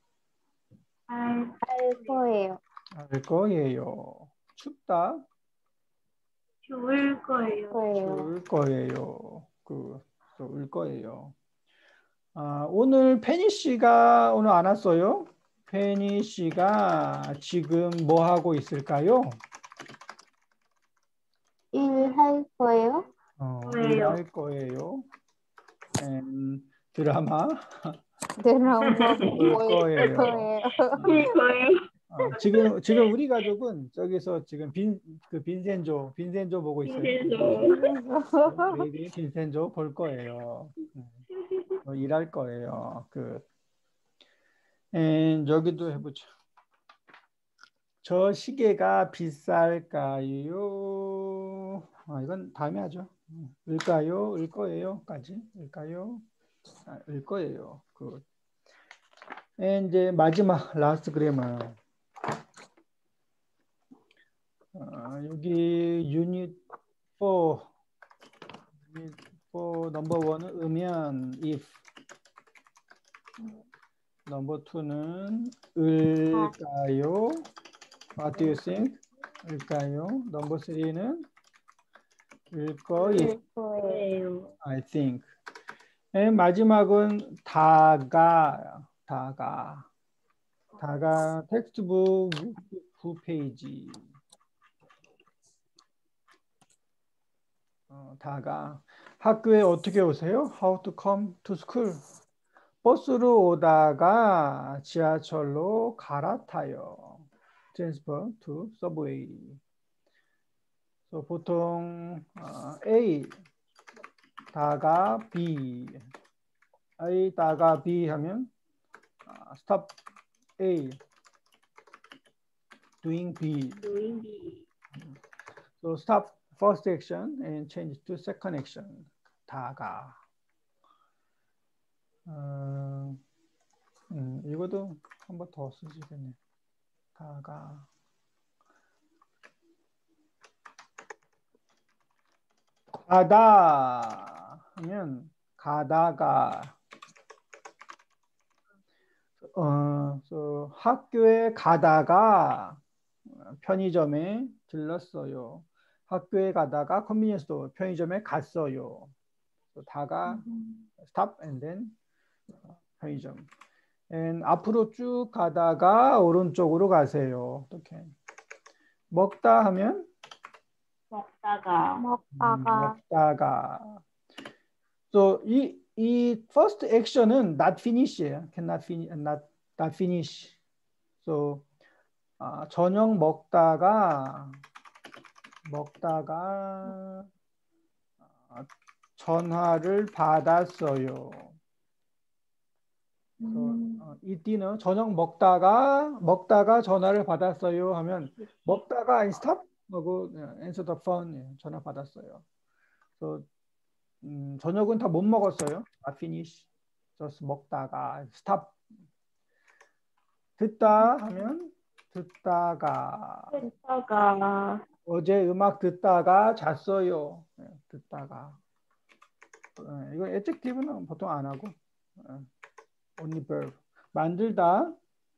알 알 거예요. 알 거예요. 춥다. 좋을 거예요. 거예요. 울 거예요. 그, 또 울 거예요. 아, 오늘 페니 씨가 오늘 안 왔어요? 페니 씨가 지금 뭐 하고 있을까요? 일할 거예요. 어, 거예요. 일할 거예요. 음, 드라마 드라마 볼 볼 거예요. 거예요. 아플 거예요. 어, 지금 지금 우리 가족은 저기서 지금 빈 그 빈센조 빈센조 보고 있어요. 그래서 베이비 빈센조 볼 거예요. 음, 어, 일할 거예요. 그 음, 여기도 해보죠. 저 시계가 비쌀까요? 아, 이건 다음에 하죠. 음, 을까요? 을 거예요?까지 을까요? 아, 을 거예요. 그 이제 마지막 라스트 그래머. 어, 여기 유닛 사 유닛 사 넘버 일은 으면 if 넘버 이는 을까요? What do you think? 을까요? 넘버 삼은 을 거예요. 일 거예요. 거예요. I think. 맨 마지막은 다가 다가 다가 텍스트북 구 페이지 어, 다가 학교에 어떻게 오세요? How to come to school? 버스로 오다가 지하철로 갈아타요. Transfer to subway. So 보통 어, A 다가 B A 다가 B 하면 어, stop A doing B. doing B. So stop first action and change to second action. 다가. 어, 음, 이것도 한 번 더 쓰시겠네. 다가. 가다 하면 가다가. 어, so 학교에 가다가 편의점에 들렀어요. 학교에 가다가 컨비니언스 스토어 편의점에 갔어요. so 다가 stop and then 편의점. and 앞으로 쭉 가다가 오른쪽으로 가세요. 어떻게? 먹다 하면 먹다가 음, 먹다가 먹다가. so 이, 이 first action은 not finish예요. cannot finish, not, not finish. so 아, 저녁 먹다가 먹다가 아, 전화를 받았어요. 음, 어, 이 띠는 저녁 먹다가 먹다가 전화를 받았어요 하면 먹다가 stop 하고 answer the phone 예, 전화 받았어요. 그래서 음, 저녁은 다 못 먹었어요. not finish. just 먹다가 stop. 듣다 하면 듣다가 듣다가 어제 음악 듣다가 잤어요. 예, 듣다가 예, 이거 adjective는 보통 안 하고 예, only verb. 만들다.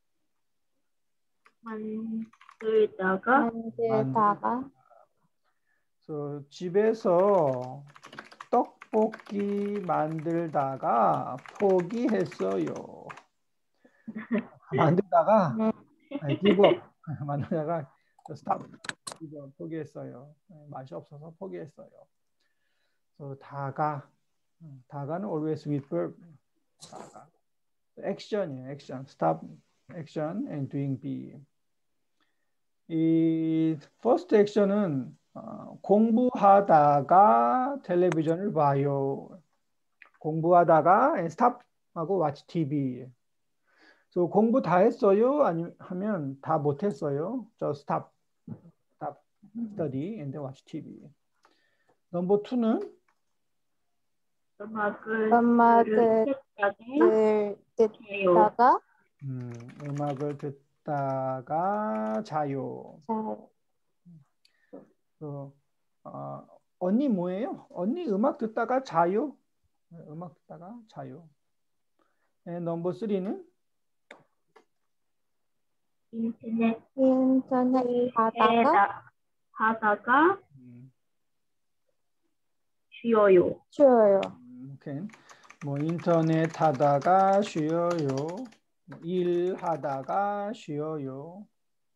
만들다가 만들다가 So, 집에서 떡볶이 만들다가 포기했어요. 만들다가 아니, 기브 만들다가 스탑 이거 포기했어요. 맛이 없어서 포기했어요. So, 다가 다가는 always with verb. 다가 action이에요. action. stop action and doing be. 이 first action은 어, 공부하다가 텔레비전을 봐요. 공부하다가 and stop 하고 watch 티비. So, 공부 다 했어요? 아니 하면 다 못했어요. Just stop, stop study and then watch 티비. 넘버 투는 음악을 음악을 듣다가 들- 듣다가 음, 음악을 듣다가 자요. 자요. 그, 어, 언니 뭐예요? 언니 음악 듣다가 자요. 음악 듣다가 자요. 네, 넘버 쓰리는 인터넷 인터넷 하다가 하다가 하다가 음, 쉬어요. 쉬어요. 음, 오케이. 뭐 인터넷 하다가 쉬어요. 뭐 일하다가 쉬어요.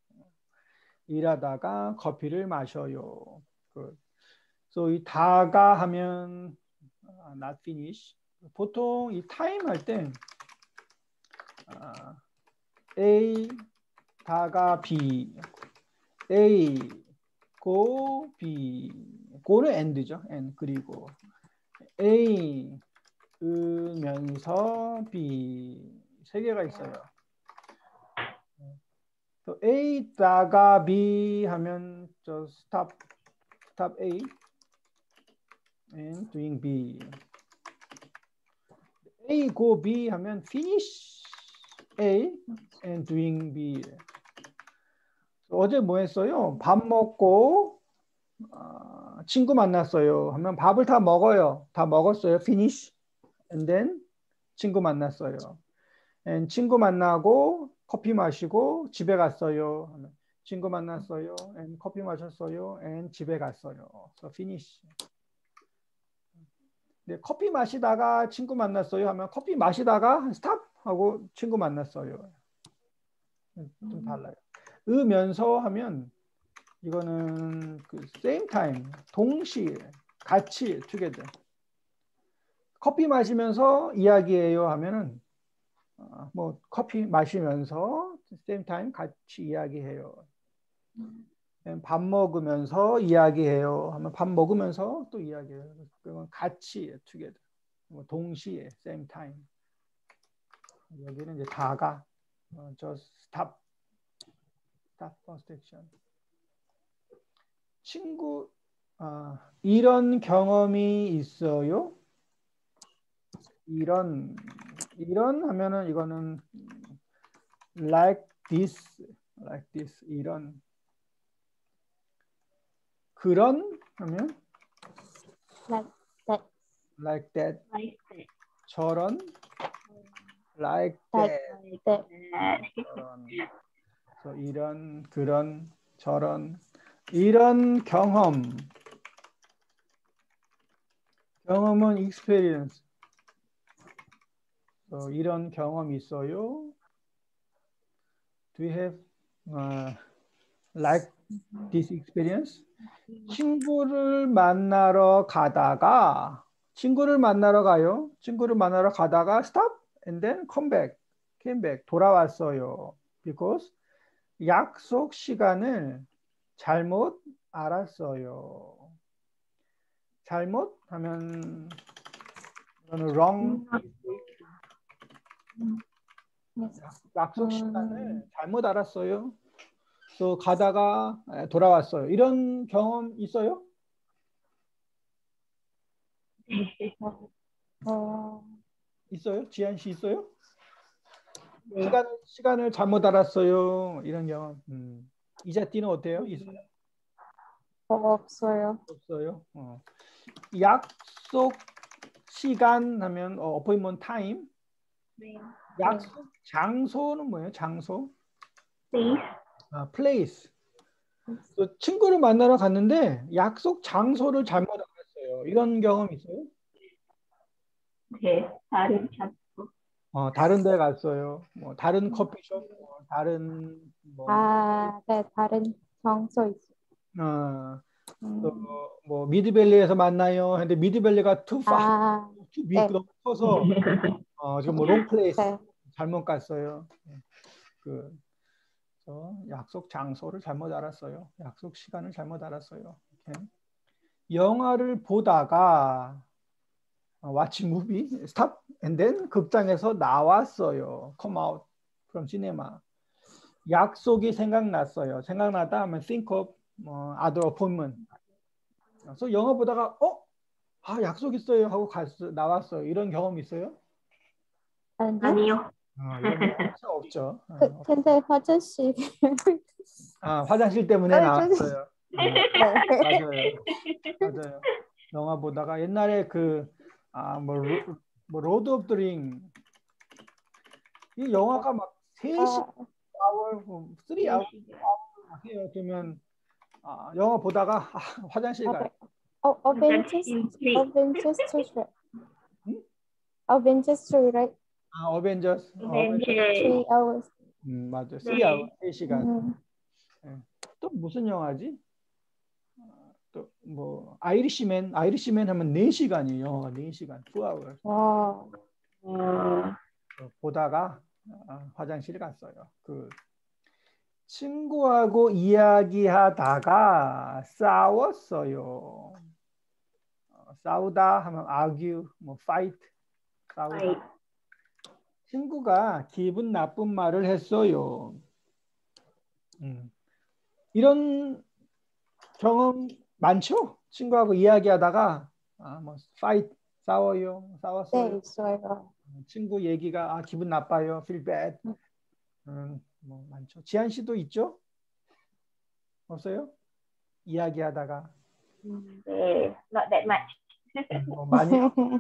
일하다가 커피를 마셔요. 그, so 이 다가 하면 uh, not finish. 보통 이 타임 할 때 uh, A 다가 B, A 고 B, 고는 end죠. end 그리고 A 으면서 B 세 개가 있어요. 또 A 다가 B 하면 저 stop stop A and doing B. A go B 하면 finish A and doing B. 어제 뭐 했어요? 밥 먹고 어, 친구 만났어요. 하면 밥을 다 먹어요. 다 먹었어요. finish and then 친구 만났어요. and 친구 만나고 커피 마시고 집에 갔어요. 하면 친구 만났어요. and 커피 마셨어요. and 집에 갔어요. So finish. 네, 커피 마시다가 친구 만났어요 하면 커피 마시다가 스탑 하고 친구 만났어요. 좀 달라요. 으면서 하면 이거는 그 same time 동시에 같이 together. 커피 마시면서 이야기해요 하면은 어, 뭐 커피 마시면서 same time 같이 이야기해요. 밥 먹으면서 이야기해요 하면 밥 먹으면서 또 이야기해요. 그건 같이 together. 뭐 동시에 same time. 여기는 이제 다가 어, just stop stop first action. 친구 아, 이런 경험이 있어요? 이런 이런 하면은 이거는 like this like this 이런 그런 하면 like that. like that like that. 저런 like like that that. 저런 so 이런 그런 저런 이런 경험 경험은 experience so 이런 경험 있어요? Do you have uh, like this experience? 친구를 만나러 가다가 친구를 만나러 가요. 친구를 만나러 가다가 stop and then come back, came back 돌아왔어요. Because 약속 시간을 잘못 알았어요. 잘못 하면 이거는 wrong. Yes. 약속 시간을 잘못 알았어요. 또 가다가 돌아왔어요. 이런 경험 있어요? 어, 있어요? 지한 씨 있어요? 네. 시간, 시간을 잘못 알았어요. 이런 경험. 음. 이자띠는 어때요? 있어요? 어, 없어요. 없어요. 어. 약속 시간 하면 어, appointment time. 네. 약속 장소는 뭐예요? 장소? Please. 아, place. 또 친구를 만나러 갔는데 약속 장소를 잘못 알았어요. 이런 경험 있어요? 네. 다른 장소. 어, 다른 데 갔어요. 뭐 다른 커피숍, 뭐 다른 뭐, 아, 네, 다른 장소 있어요. 어, 음. 또뭐 미드밸리에서 만나요. 근데 미드밸리가 too far, 아, too big 네. 너무 커서 어, 지금 뭐 wrong place 네. 잘못 갔어요. 그 그래서 약속 장소를 잘못 알았어요. 약속 시간을 잘못 알았어요. 이렇게. 영화를 보다가 watch movie, stop, and then 극장에서 나왔어요. come out from cinema. 약속이 생각났어요. 생각나다 하면 think of 뭐, other appointment. 그래서 영화 보다가 어? 아, 약속 있어요 하고 갔어, 나왔어요. 이런 경험 있어요? 아니요? 아니요. 어, 이런 경험 없죠. 그, 어, 근데 화장실. 아, 화장실 때문에 어, 나왔어요. 어, 네. 맞아요. 맞아요. 영화 보다가 옛날에 그 아, 뭐, 로, 뭐 로드 오브 더 링. 이 영화가 막 세 시간, 아, 뭐 삼 아워 해요. 그러면 아, 영화 보다가 아, 화장실 가. 어, 어벤져스, In three. 어벤져스 two, 응? 어벤져스 two, right? 아, 어벤져스. 어벤져스. Avengers. Three hours. 음, 맞아. 삼 네. 아워 세 시간. 음. 예. 또 무슨 영화지? 또 뭐 아이리시맨, 아이리시맨 하면 네 시간이에요. 영화가 네 시간. 사 hours. 와. 어, 보다가 아, 화장실 갔어요. 그 친구하고 이야기하다가 싸웠어요. 어, 싸우다 하면 argue, 뭐 fight, 싸우다. right. 친구가 기분 나쁜 말을 했어요. 음. 이런 경험 많죠? 친구하고 이야기하다가 아, 뭐 fight, 싸워요, 싸웠어요. 네, 있어요. 친구 얘기가 아, 기분 나빠요, feel bad. 음. 음, 뭐 많죠. 지한 씨도 있죠? 없어요? 이야기하다가 네. Not that much. 음, 뭐 많이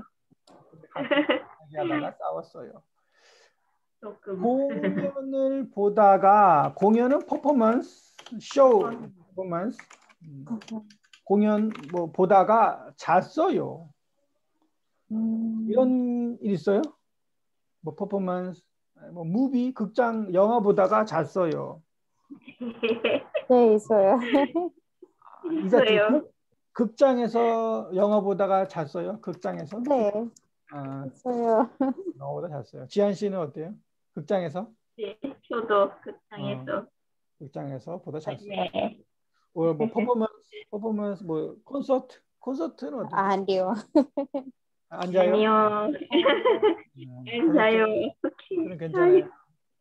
이야기하다가 싸웠어요. 조금. 공연을 보다가 공연은 퍼포먼스, 쇼 퍼포먼스. 음, 공연 뭐 보다가 잤어요. 음. 이런 일 있어요? 뭐 퍼포먼스, 뭐 무비, 극장 영화 보다가 잤어요. 네, 있어요. 이자트 있어요. 극장에서 영화 보다가 잤어요? 극장에서? 네, 아, 있어요. 영화 보다 잤어요. 지한 씨는 어때요? 극장에서? 네. 저도 어, 극장에서. 극장에서 보다 잤어요. 네. 뭐, 뭐 퍼포먼스, 퍼포먼스 뭐 콘서트, 콘서트는 어때요? 아, 아니요. 앉아요? 아니요. 음, 앉아요. 콘서트는 괜찮아요.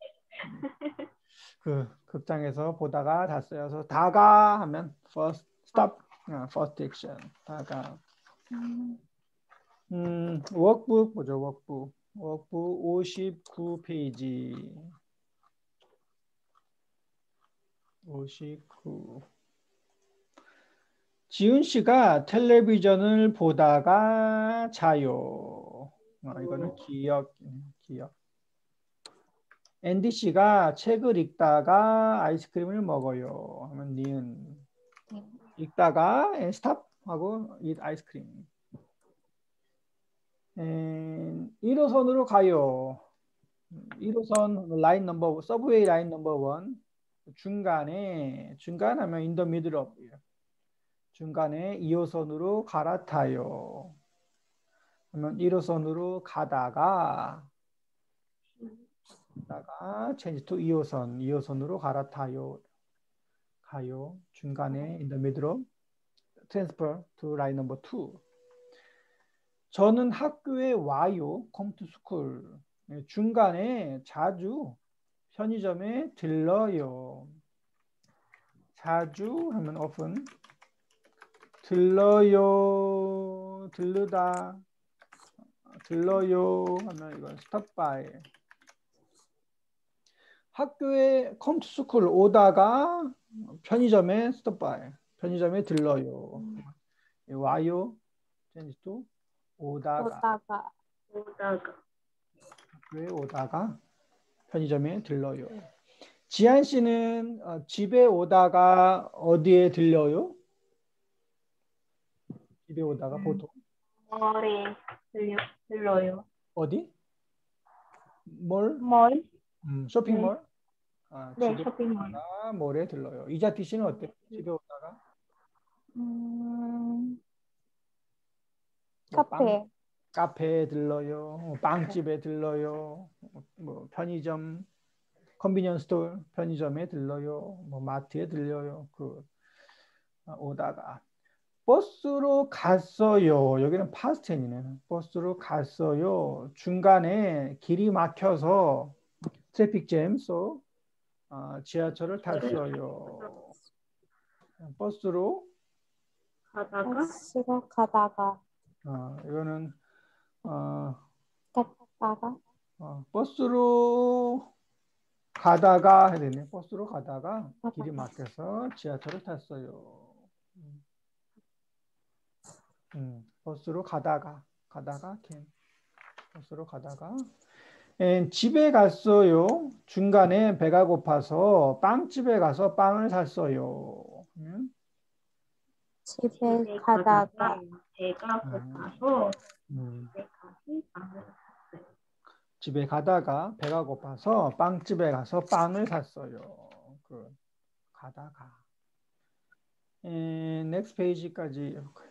그 극장에서 보다가 잤어요. 그래서 다가 하면 first stop, 어, first action. 다가. 음. 음, 워크북 보죠. 워크북. 워크북 오십구 페이지. 오십구. 지훈 씨가 텔레비전을 보다가 자요. 아, 이거는 기억, 기억. 앤디 씨가 책을 읽다가 아이스크림을 먹어요. 하면 니은. 읽다가 and stop 하고 eat 아이스크림. 일 호선으로 가요. 일 호선 라인 넘버 서브웨이 라인 넘버 원 중간에 중간 하면 in the middle of 중간에 이 호선으로 갈아타요. 그러면 일 호선으로 가다가 가다가 change to 이 호선 이 호선으로 갈아타요. 가요. 중간에 in the middle of transfer to line number two. 저는 학교에 와요. come to school. 중간에 자주 편의점에 들러요. 자주 하면 often. 들러요. 들르다. 들러요 하면 이건 stop by. 학교에 come to school 오다가 편의점에 stop by. 편의점에 들러요. 와요. change to 오다가. 오다가. 오다가. 학교에 오다가 편의점에 들러요. 지한 씨는 어, 집에 오다가 어디에 들려요? 집에 오다가 음. 보통 머리 들려, 들러요. 어디? 몰? 몰? 음, 네. 쇼핑몰? 아, 네, 집에 쇼핑몰. 오다가 몰에 들러요. 이자티 씨는 어때요? 집에 오다가 음, 뭐 빵, 카페. 카페에 들러요, 뭐 빵집에 들러요, 뭐 편의점, 컨비니언스 스토어 편의점에 들러요, 뭐 마트에 들려요. 그 아, 오다가 버스로 갔어요. 여기는 파스텐이네. 버스로 갔어요. 중간에 길이 막혀서 트래픽 잼소 아, 지하철을 탔어요. 버스로 가다가 버스로 가다가, 아, 이거는 어, 갔다가, 어, 버스로 가다가 해야 되네. 버스로 가다가 길이 가다가. 막혀서 지하철을 탔어요. 음, 음, 버스로 가다가 가다가 캠. 버스로 가다가 에, 집에 갔어요. 중간에 배가 고파서 빵집에 가서 빵을 샀어요. 음, 집에 집에 가다가, 가다가 배가 음, 고파서 음. 집에 가서 빵을 샀어요. 집에 가다가 배가 고파서 빵집에 가서 빵을 샀어요. 그 가다가. 에, 넥스트 페이지까지 해볼까요?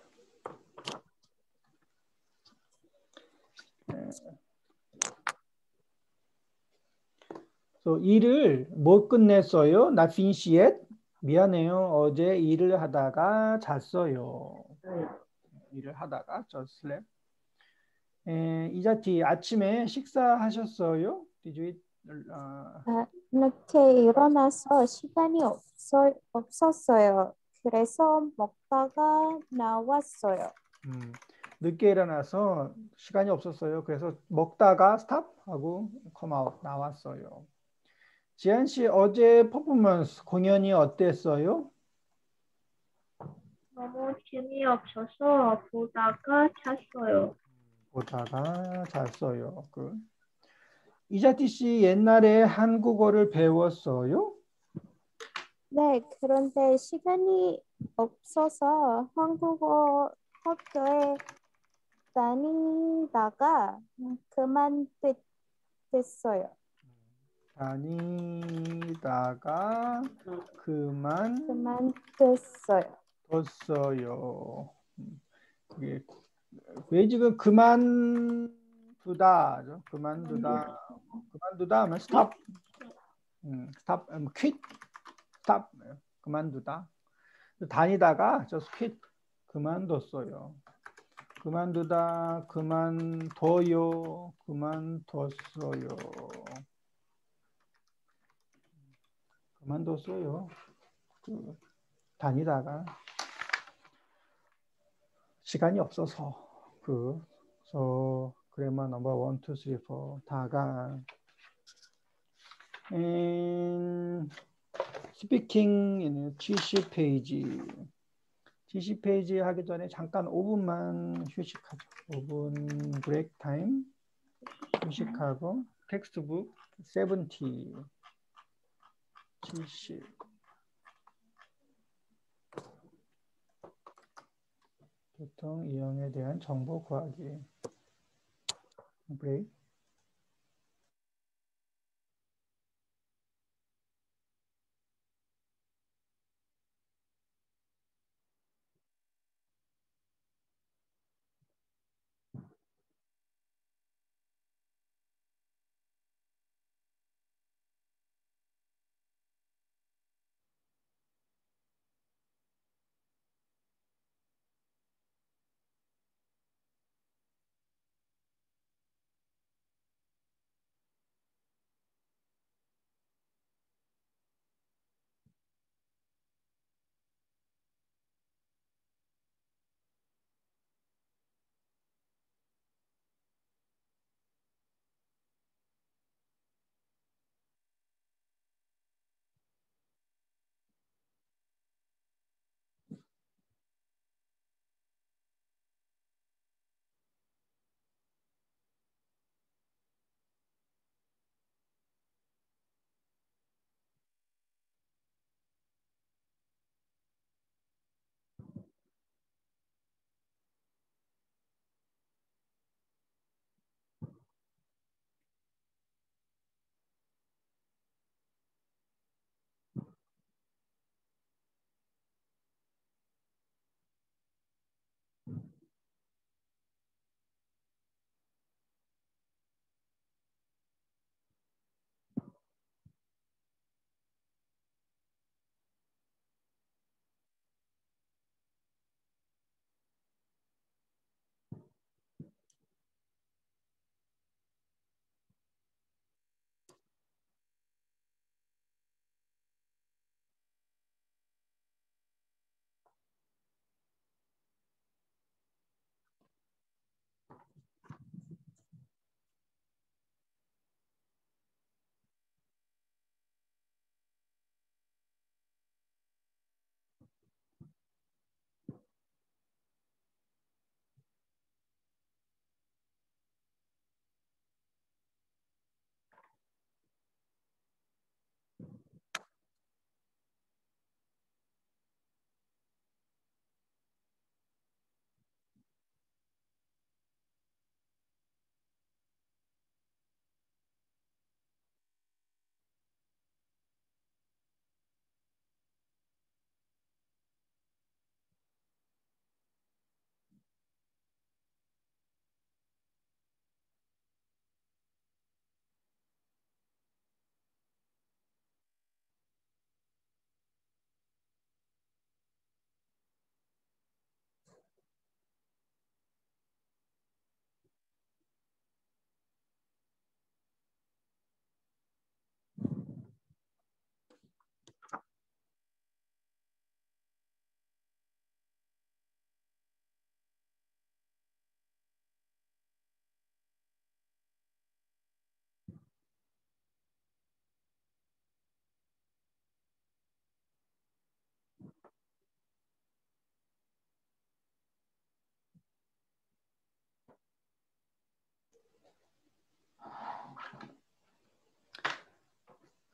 또 일을 못 끝냈어요. Not finished yet. 미안해요. 어제 일을 하다가 잤어요. 일을 하다가 just slept. 에, 이자티 아침에 식사하셨어요? Did you eat? 어, 아, 이렇게 일어나서 시간이 없어, 없었어요. 그래서 먹다가 나왔어요. 음, 늦게 일어나서 시간이 없었어요. 그래서 먹다가 stop 하고 come out 나왔어요. 지한 씨 어제 퍼포먼스 공연이 어땠어요? 너무 재미없어서 보다가 잤어요. 보다가 잤어요. 그 이자티 씨 옛날에 한국어를 배웠어요? 네, 그런데 시간이 없어서 한국어 학교에 다니다가 그만뒀어요. 다니다가 그만뒀어요. 그만뒀어요. 음, 이게 왜 지금 그만두다, 그만두다, 그만두다 하면 stop, 음, stop, 음, quit, stop, 그만두다. 다니다가 just quit, 그만뒀어요. 그만두다, 그만둬요, 그만뒀어요. 그만뒀어요. 그, 다니다가 시간이 없어서 그 so grammar number one, two, three, four 다가 and speaking 칠십 페이지 칠십 페이지 하기 전에 잠깐 오 분만 휴식하죠. 오 분 브레이크 타임 휴식하고 텍스트북 칠십 칠십 교통 이용에 대한 정보 구하기 브레이크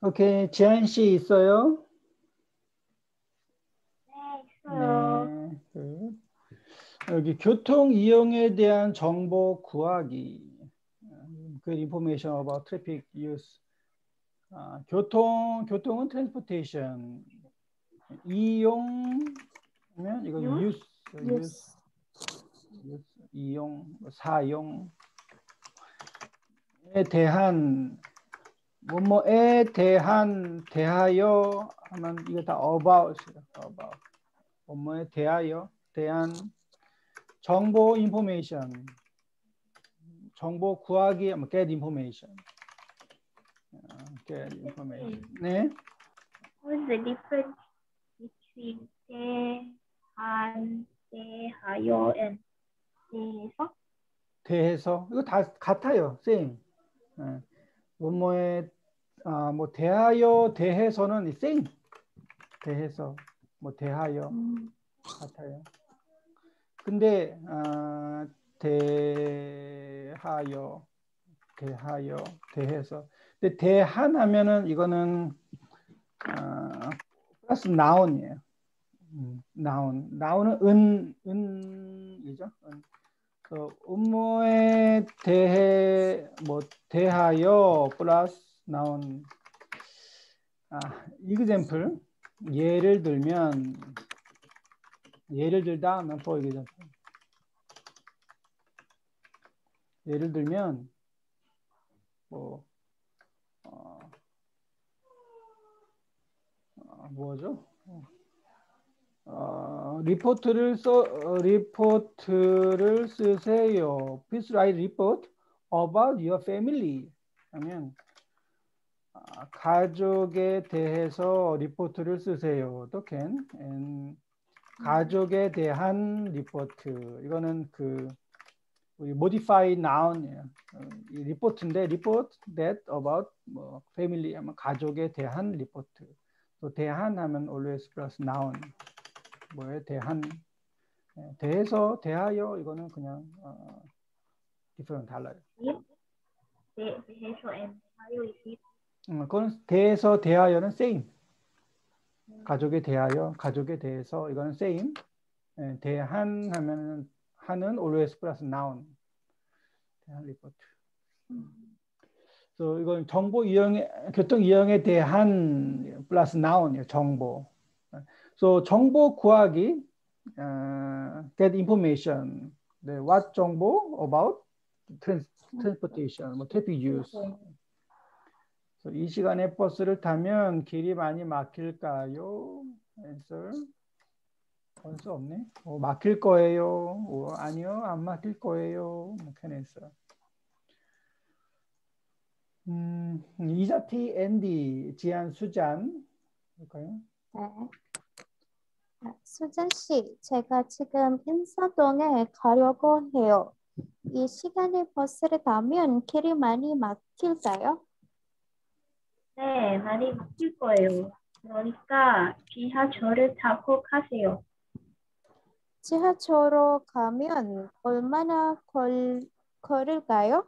오케이, 지한 씨 있어요? 네, 있어요. 네. 그, 여기 교통 이용에 대한 정보 구하기. Good information about traffic use. 아, 교통, 교통은 transportation. 이용면 이거 Use? use, use, use, 이용, 사용에 대한 뭐뭐에 대한 대하여 하면 이거 다 about이에요. about. 뭐뭐에 대하여 대한 정보 information. 정보 구하기 뭐 get information. get information. 네. What's the difference between 대한, 대하여, and 대해서? 대해서 이거 다 같아요. same. 네. 뭐뭐에 아, 뭐 대하여 대해서는 same. 대해서 뭐 대하여 음. 같아요. 근데 아, 대하여 대하여 대해서 근데 대한 하면은 이거는 아, 플러스 나운이에요. 음, 나운 나운은 은 은이죠. 은. 그 음모에 대해 뭐 대하여 플러스 나운 아, example 예를 들면 예를 들다 하면 for example 예를 들면 뭐 어, 어, 뭐죠? 어, 리포트를 써 어, 리포트를 쓰세요. Please write report about your family. 하면 아, 가족에 대해서 리포트를 쓰세요. 또 can and 가족에 대한 리포트. 이거는 그 우리 modify noun이에요. 어, 이 리포트인데 report that about 뭐 family 하면 가족에 대한 리포트. 또 대한 하면 always plus noun. 뭐에 대한 예, 대해서 대하여 이거는 그냥 어, different 달라요. 대, 대해서, and 대하여, is 음, 그건 대해서 대하여는 same. 가족에 대하여 가족에 대해서 이거는 same. 예, 대한 하면은 하는 always plus noun. 대한 리포트. 그래서 이건 정보 이용에 교통 이용에 대한 플러스 noun이에요. 정보. 그래서 정보 구하기 어, get information. 네, what 정보 about trans, transportation, 뭐 traffic use. 그래서 이 시간에 버스를 타면 길이 많이 막힐까요? answer. 번수 없네. 어, 막힐 거예요. 어, 아니요, 안 막힐 거예요. 뭐 can answer. 음, 이자티, 앤디, 지안, 수잔 볼까요? 네. 아, 수잔 씨, 제가 지금 인사동에 가려고 해요. 이 시간에 버스를 타면 길이 많이 막힐까요? 네, 많이 막힐 거예요. 그러니까 지하철을 타고 가세요. 지하철로 가면 얼마나 걸, 걸을까요?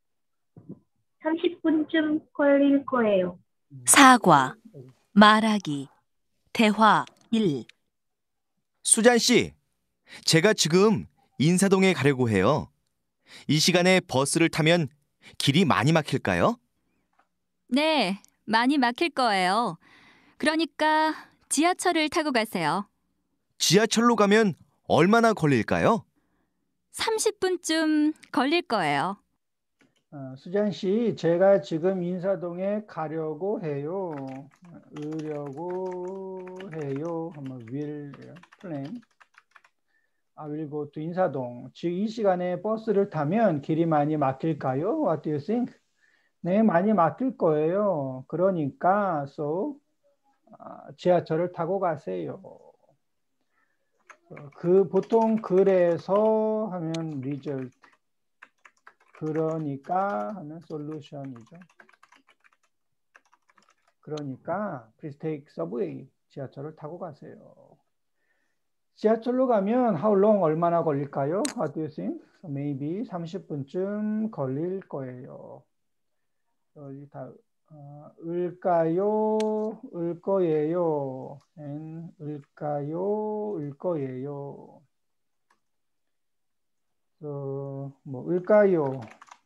삼십 분쯤 걸릴 거예요. 사과, 말하기, 대화 일. 수잔 씨, 제가 지금 인사동에 가려고 해요. 이 시간에 버스를 타면 길이 많이 막힐까요? 네, 많이 막힐 거예요. 그러니까 지하철을 타고 가세요. 지하철로 가면 얼마나 걸릴까요? 삼십 분쯤 걸릴 거예요. 어, 수잔 씨, 제가 지금 인사동에 가려고 해요. 으려고 해요. 하면 will plan. I will go to 인사동. 즉 이 시간에 버스를 타면 길이 많이 막힐까요? What do you think? 네, 많이 막힐 거예요. 그러니까 so 아, 지하철을 타고 가세요. 어, 그 보통 그래서 하면 result. 그러니까 하면 solution이죠. 그러니까 please take subway. 지하철을 타고 가세요. 지하철로 가면 how long 얼마나 걸릴까요? What do you think? Maybe 삼십 분쯤 걸릴 거예요. 여기 다 어, 을까요? 을 거예요. and 을까요? 을 거예요. 어, 뭐 을까요?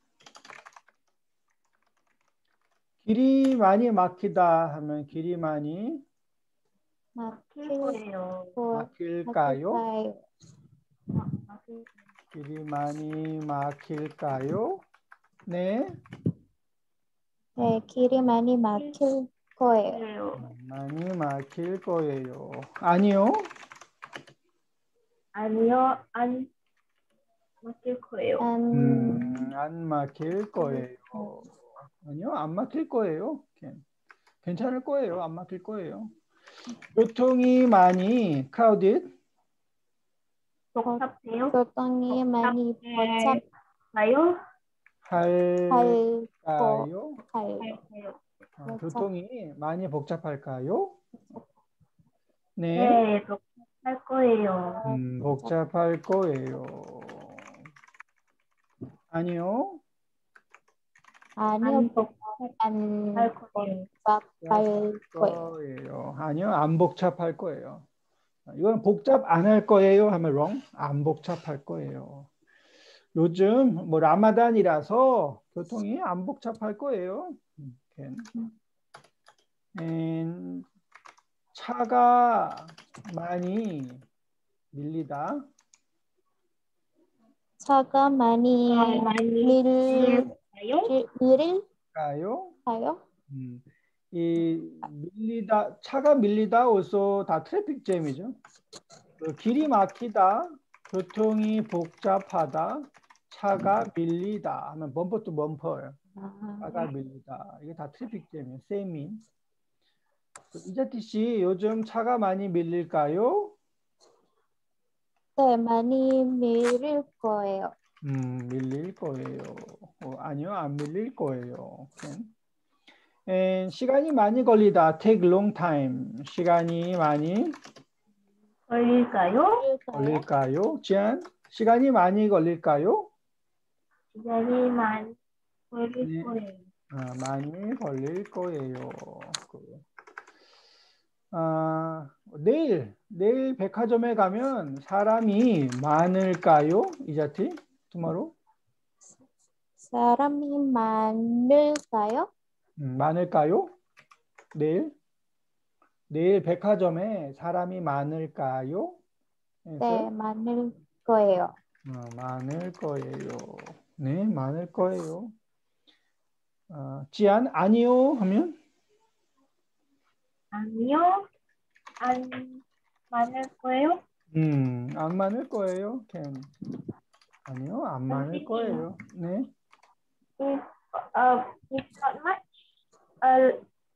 길이 많이 막히다 하면 길이 많이 막힐 막힐 거예요. 거 막힐까요? 막힐까요? 막힐 길이 많이 막힐까요? 네, 네, 길이 많이 막힐 거예요. 거예요. 많이 막힐 거예요. 아니요, 아니요, 안 막힐 거예요. 안 음, 안 막힐 거예요. 아니요, 안 막힐 거예요. 괜- 괜찮을 거예요. 안 막힐 거예요. 교통이 많이 crowded, 복잡해요? 교통이 많이 복잡할 복잡해요? 할까요? 거 할 할까요? 아, 복잡- 교통이 많이 복잡할까요? 네, 네, 복잡할 거예요. 음, 복잡할 거예요. 아니요, 아니요 안 안 복잡할 거예요. 복잡할 거예요. 거예요. 아니요, 안 복잡할 거예요. 이건 복잡 안 할 거예요 하면 wrong. 안 복잡할 거예요. 요즘 뭐 라마단이라서 교통이 안 복잡할 거예요. can. And 차가 많이 밀리다. 차가 많이 아, 많이 밀 밀릴까요? 밀릴까요? 가요? 음, 이 밀리다 차가 밀리다 also 다 트래픽 잼이죠. 그 길이 막히다, 교통이 복잡하다, 차가 밀리다 하면 범퍼 투 범퍼예요. 차가 밀리다 이게 다 트래픽 잼이에요. 세미. 이자티 씨 요즘 차가 많이 밀릴까요? 네, 많이 밀릴 거예요. 음, 밀릴 거예요. 어, 아니요, 안 밀릴 거예요. And 시간이 많이 걸리다. Take long time. 시간이 많이 걸릴까요? 밀릴까요? 걸릴까요? 지안, 시간이 많이 걸릴까요? 시간이 많이 걸릴 네. 거예요. 아, 많이 걸릴 거예요. 그, 아, 내일, 내일 백화점에 가면 사람이 많을까요? 이자티? tomorrow? 사람이 많을까요? 음, 많을까요? 내일? 내일 백화점에 사람이 많을까요? 네, answer? 많을 거예요. 어, 많을 거예요. 네, 많을 거예요. 어, 지안, 아니요 하면? 아니요, 안 많을 거예요. 음, 안 많을 거예요. can. 아니요, 안 많을 거예요. 네. If, uh, it's not much. Uh,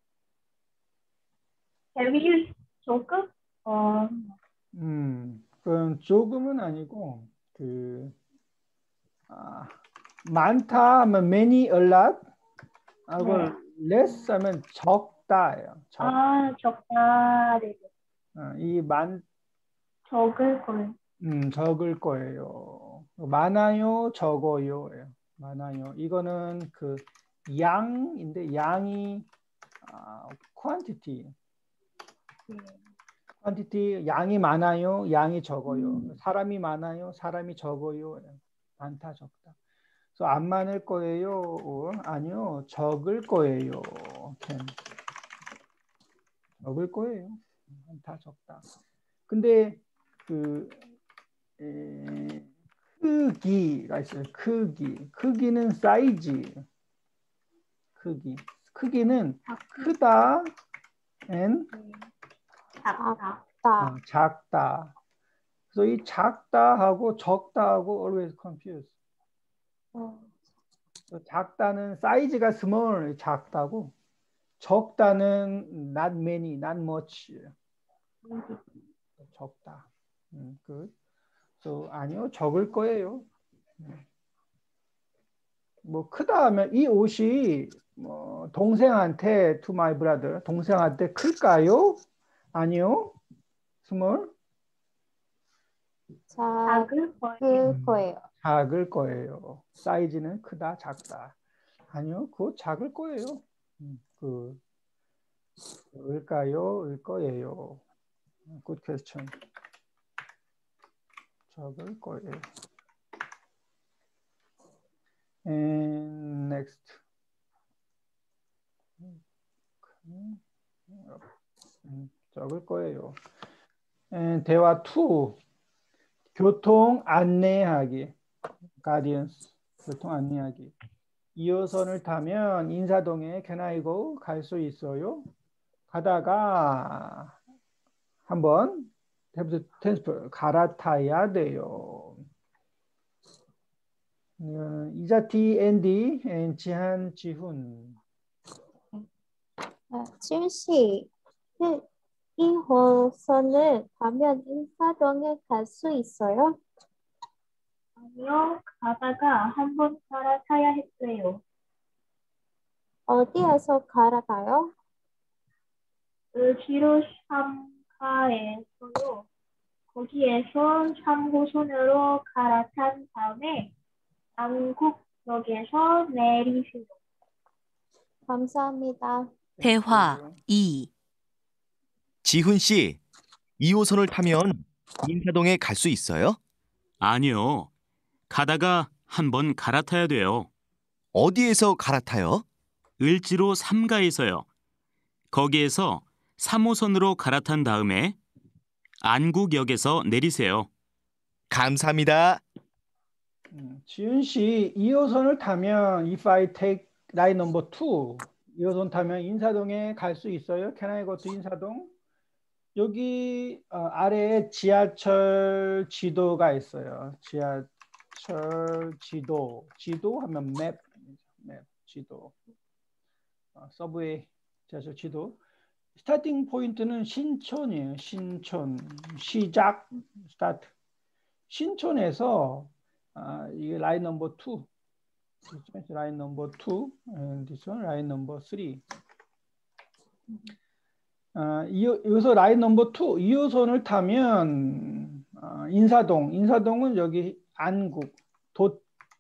can we use 조금? 어, 음, 그건 조금은 아니고 그 아, 많다 하면 many, a lot. 하고 네. less 하면 적다예요. 적. 아, 적다. 네, 어, 이 많, 적을 걸. 음, 적을 거예요. 많아요, 적어요. 많아요. 이거는 그 양인데 양이 아, quantity. 네. quantity 양이 많아요, 양이 적어요. 사람이 많아요, 사람이 적어요. 많다, 적다. 그래서 안 많을 거예요. or 아니요, 적을 거예요. can. 적을 거예요. 많다, 적다. 근데 그 에, 크기가 있어요. 크기. 크기는 사이즈. 크기. 크기는 크다 and 작다. 다. 어, 작다. 그래서 이 작다하고 적다하고 always confuse. 어, 작다는 사이즈가 small, 작다고. 적다는 not many, not much. 적다. 음, 그, so, 아니요, 적을 거예요. 뭐 크다 하면 이 옷이 뭐 동생한테 to my brother 동생한테 클까요? 아니요. small? 작을 작을 거예요. 거예요. 작을 거예요. 사이즈는 크다, 작다. 아니요, 그거 작을 거예요. 음, 그 을까요? 을 거예요. Good question. 적을 거예요. And next. 음, 적을 거예요. And 대화 투. 교통 안내하기. Guardians. 교통 안내하기. 이 호선을 타면 인사동에 Can I go? 갈 수 있어요. 가다가 한번 텐스플 갈아타야 돼요. 어, 이자티 앤디 앤 지한 지훈. 아, 지훈 씨, 그 이 호선을 가면 인사동에 갈 수 있어요? 아니요, 가다가 한 번 갈아타야 했어요. 어디에서 갈아가요? 을지로 삼가에서요. 거기에서 삼 호선으로 갈아탄 다음에 안국역에서 내리세요. 감사합니다. 대화 이. 지훈 씨, 이 호선을 타면 인사동에 갈 수 있어요? 아니요. 가다가 한 번 갈아타야 돼요. 어디에서 갈아타요? 을지로 삼가에서요. 거기에서 삼 호선으로 갈아탄 다음에 안국역에서 내리세요. 감사합니다. 음, 지훈 씨, 이 호선을 타면 if I take line number two, 이 호선 타면 인사동에 갈 수 있어요? Can I go to 인사동? 여기 어, 아래에 지하철 지도가 있어요. 지하철 지도. 지도 하면 맵, 맵 지도. 어, 서브웨이 지하철 지도. 스타팅 포인트는 신촌이에요. 신촌. 시작, 스타트. 신촌에서 아, 이게 라인 넘버 투. 라인 넘버 투, and this one 라인 넘버 쓰리. 아, 이, 여기서 라인 넘버 투, 이 호선을 타면 아, 인사동, 인사동은 여기 안국, 도착,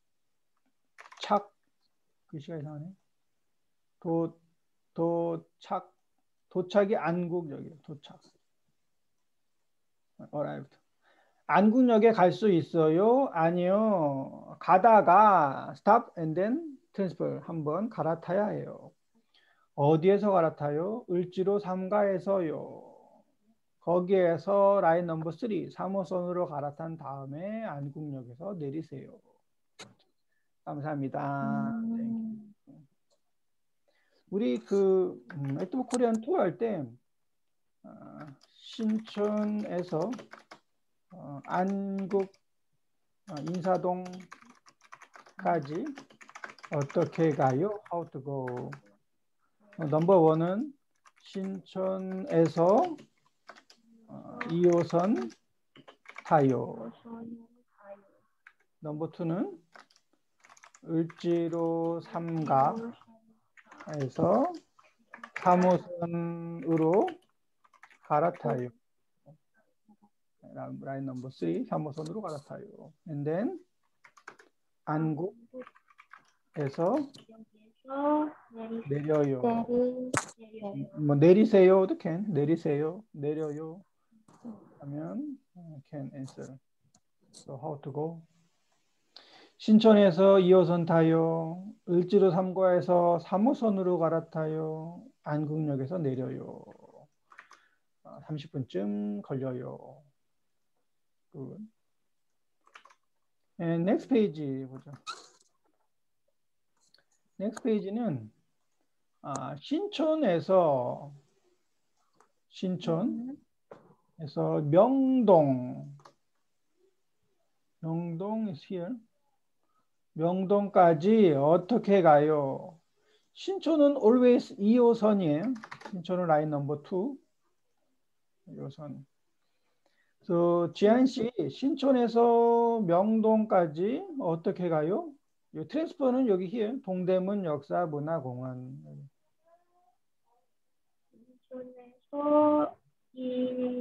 글씨가 이상하네. 도, 도착, 도착이 안국 여기 도착. arrived. 안국역에 갈 수 있어요? 아니요. 가다가 stop and then transfer 한번 갈아타야 해요. 어디에서 갈아타요? 을지로 삼가에서요. 거기에서 라인 넘버 쓰리, 삼 호선으로 갈아탄 다음에 안국역에서 내리세요. 감사합니다. 음, 우리 그 음, 액티브 코리안 투어 할 때 어, 신촌에서 어, 안국 어, 인사동까지 어떻게 가요? How to go? 어, 넘버 원은 신촌에서 어, 이 호선 타요. 넘버 투는 을지로 삼가에서 삼 호선으로 갈아타요. 라인 넘버 쓰리, 삼 호선으로 갈아타요. And then 안국에서 여기에서 내리세요. 내려요. 내리, 뭐 내리세요도 can, 내리세요, 내려요 하면 어, can answer. So how to go? 신촌에서 이 호선 타요. 을지로 삼가에서 삼 호선으로 갈아타요. 안국역에서 내려요. 어, 삼십 분쯤 걸려요. Good. And next page 보죠. next page는 아, 신촌에서 신촌에서 명동 명동 is here. 명동까지 어떻게 가요? 신촌은 always 이 호선이에요. 신촌은 라인 넘버 투. 이 호선. So, 지한 씨, 신촌에서 명동까지 어떻게 가요? 이 트랜스퍼는 여기 here. 동대문 역사문화공원. 신촌에서 이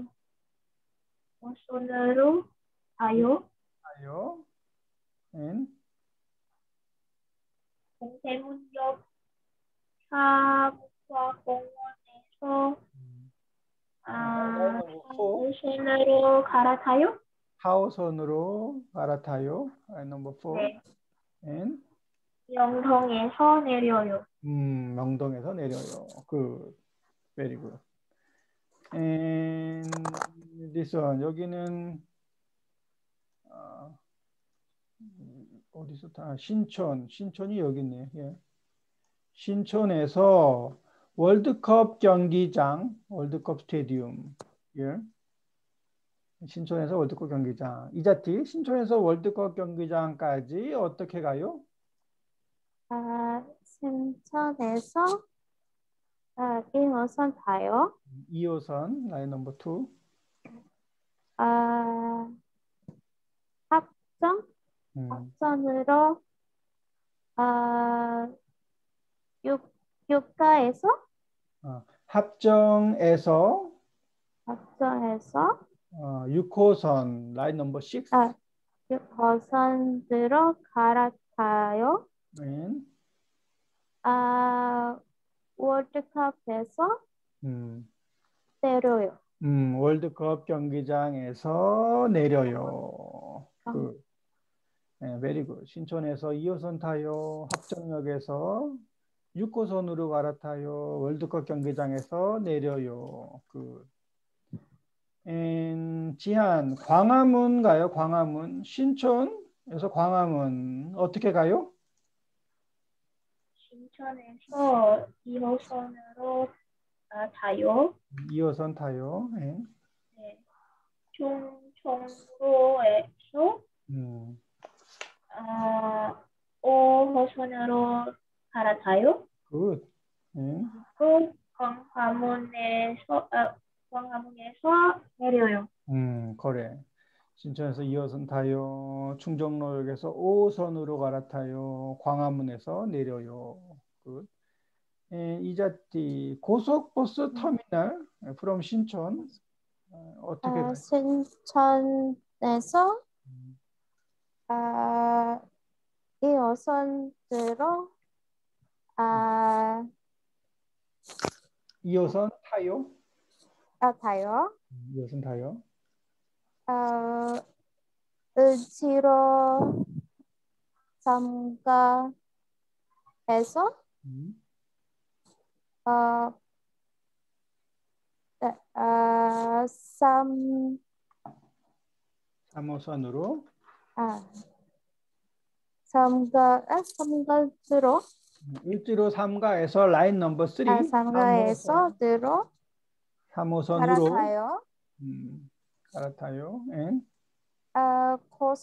호선으로 가요. 가요. And 동대문역 파크와 공원에서 아, 포. 사무선으로 갈아타요? 사호선으로 갈아타요. And number four. 네. And 영동에서 내려요. 음, 명동에서 내려요. Good. Very good. And this one 여기는 어, 어디서 다 신촌 신촌이 여기 있네요. 예. 신촌에서 월드컵 경기장 월드컵 스테디움 예. 신촌에서 월드컵 경기장 이자티 신촌에서 월드컵 경기장까지 어떻게 가요? 아, 신천에서 아, 일 호선 타요. 이 호선 라인 넘버 투 아, 합정 음, 합선으로 아, 육 육가에서 어, 합정에서 합정에서 어, 육 호선 라인 넘버 식스 아, 육 호선으로 갈아타요. 음, 아, 월드컵에서 음, 내려요. 음, 월드컵 경기장에서 내려요. 그 네, very good. 신촌에서 이 호선 타요. 합정역에서 육 호선으로 갈아타요. 월드컵 경기장에서 내려요. 그 음, 지한 광화문 가요. 광화문 신촌에서 광화문 어떻게 가요? 신천에서 이 호선으로 아, 타요. 이 호선 타요. 네. 네. 충청도에서 음, 아, 오 호선으로 갈아타요. 굿. 네. 또 광화문에서 아, 광화문에서 내려요. 음, 그래. 신천에서 이 호선 타요. 충정로역에서 오 호선으로 갈아타요. 광화문에서 내려요. 굿. 에, 이자띠 고속버스 터미널 from 신촌 어, 어떻게 아, 가요? 신천에서 아, 이 호선으로 아, 이 호선 타요? 아, 타요. 이 호선 타요. 아, 을지로 삼가에서 음, 어, 네, 아, 삼, 삼 호선으로 아, 삼가, 아, 삼가으로, 을지로 삼가에서 라인 넘버 쓰리 아, 삼가에서 들어 삼 호선으로 갈아타요. 음, 갈아타요. And, 아,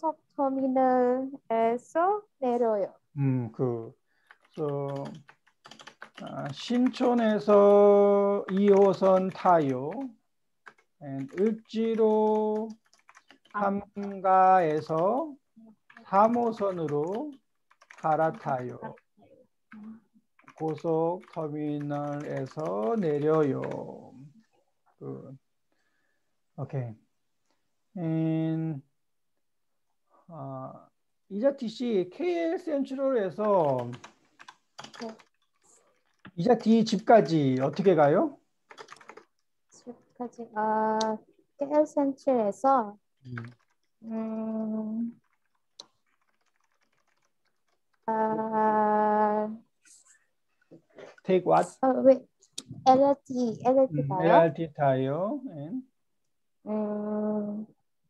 고속터미널에서 내려요. 음, 그 so, 아, 신촌에서 이 호선 타요. And 을지로 삼가에서 삼 호선으로 갈아타요. 고속 터미널에서 내려요. Good. Okay. And 아, 이자티 씨 케이엘 센트럴에서 네. 이자티 집까지 어떻게 가요? 지금까지 아, 케어센트에서 음, 음, 아, Take what? 어, 왜 엘알티 엘알티 음, 가요? 엘알티 타요. And 음,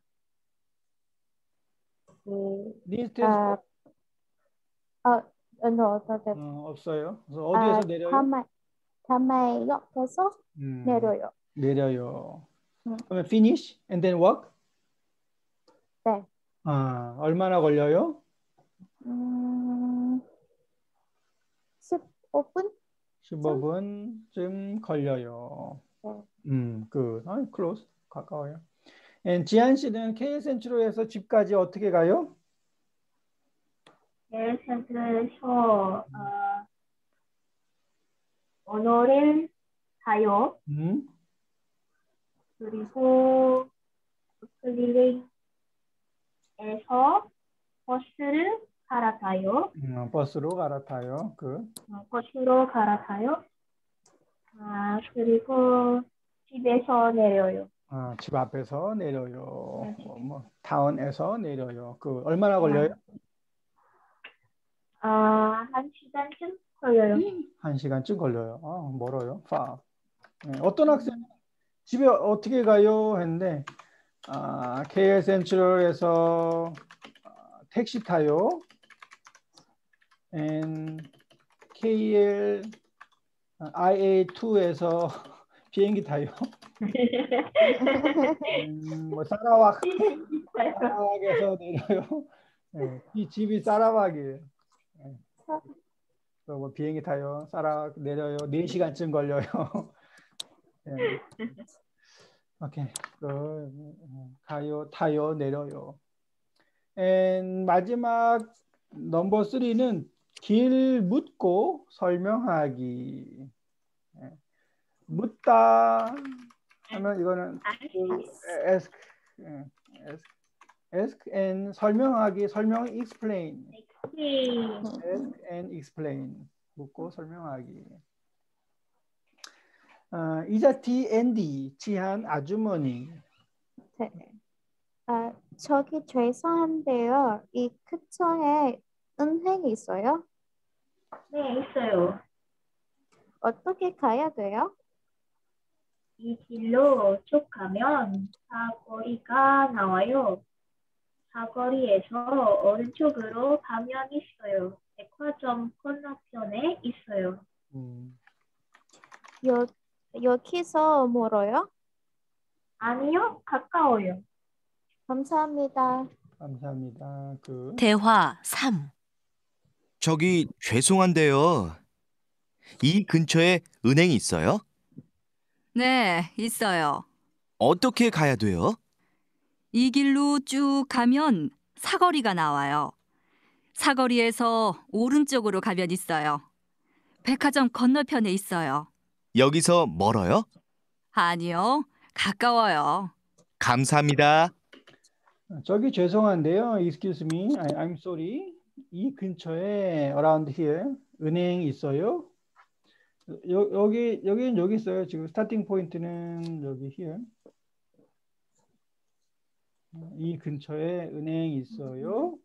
그, 리스트 아, 어, no, no, no. 어, 없어요. 그래서 아, 어디에서 내려요? 다마, 다마역에서 음, 내려요. 내려요. 음, 그러면 finish and then walk? 네. 아, 얼마나 걸려요? 음, 십오 분? 십오 분쯤 걸려요. 네. 음, 그, 아, close, 가까워요. And 지한 씨는 케이엘 센트럴에서 집까지 어떻게 가요? 케이엘센터에서 아, 모노레일 타요. 음, 그리고 브루클린에서 버스를 갈아타요. 음, 버스로 갈아타요. 그 어, 버스로 갈아타요. 아, 그리고 집에서 내려요. 아, 집 앞에서 내려요. 어, 뭐 타운에서 내려요. 그 얼마나 걸려요? 아, 한 시간쯤 걸려요. 한 시간쯤 걸려요. 아, 멀어요. 파. 네, 어떤 학생 집에 어떻게 가요? 했는데 아, 케이엘 센트럴에서 아, 택시 타요. and 케이엘 아이에이 투에서 비행기 타요. 음, 뭐 사라왁 사라왁에서 내려요. 네, 이 집이 사라왁이에요. 네, 그래서 뭐 비행기 타요. 사라왁 내려요. 네 시간쯤 걸려요. 네. 오케이. 그, 음, 가요, 타요, 내려요. And 마지막 넘버 쓰리는 길 묻고 설명하기. 예. 묻다 하면 이거는 그 ask, 예, ask, ask and 설명하기, 설명 explain, 네. ask and explain, 묻고 설명하기. 어, 이자티 앤디, 치한 아주머니. 네. 아, 저기 죄송한데요. 이 근처에 은행이 있어요? 네, 있어요. 어떻게 가야 돼요? 이 길로 쭉 가면 사거리가 나와요. 사거리에서 오른쪽으로 가면 있어요. 백화점 건너편에 있어요. 음, 여, 여기서 멀어요? 아니요, 가까워요. 감사합니다. 감사합니다. 그 대화 삼. 저기 죄송한데요. 이 근처에 은행이 있어요? 네, 있어요. 어떻게 가야 돼요? 이 길로 쭉 가면 사거리가 나와요. 사거리에서 오른쪽으로 가면 있어요. 백화점 건너편에 있어요. 여기서 멀어요? 아니요, 가까워요. 감사합니다. 저기 죄송한데요. Excuse me. I, I'm sorry. 이 근처에 around here 은행 있어요? 여, 여기 여기는 여기 있어요. 지금 스타팅 포인트는 여기 here. 이 근처에 은행 있어요.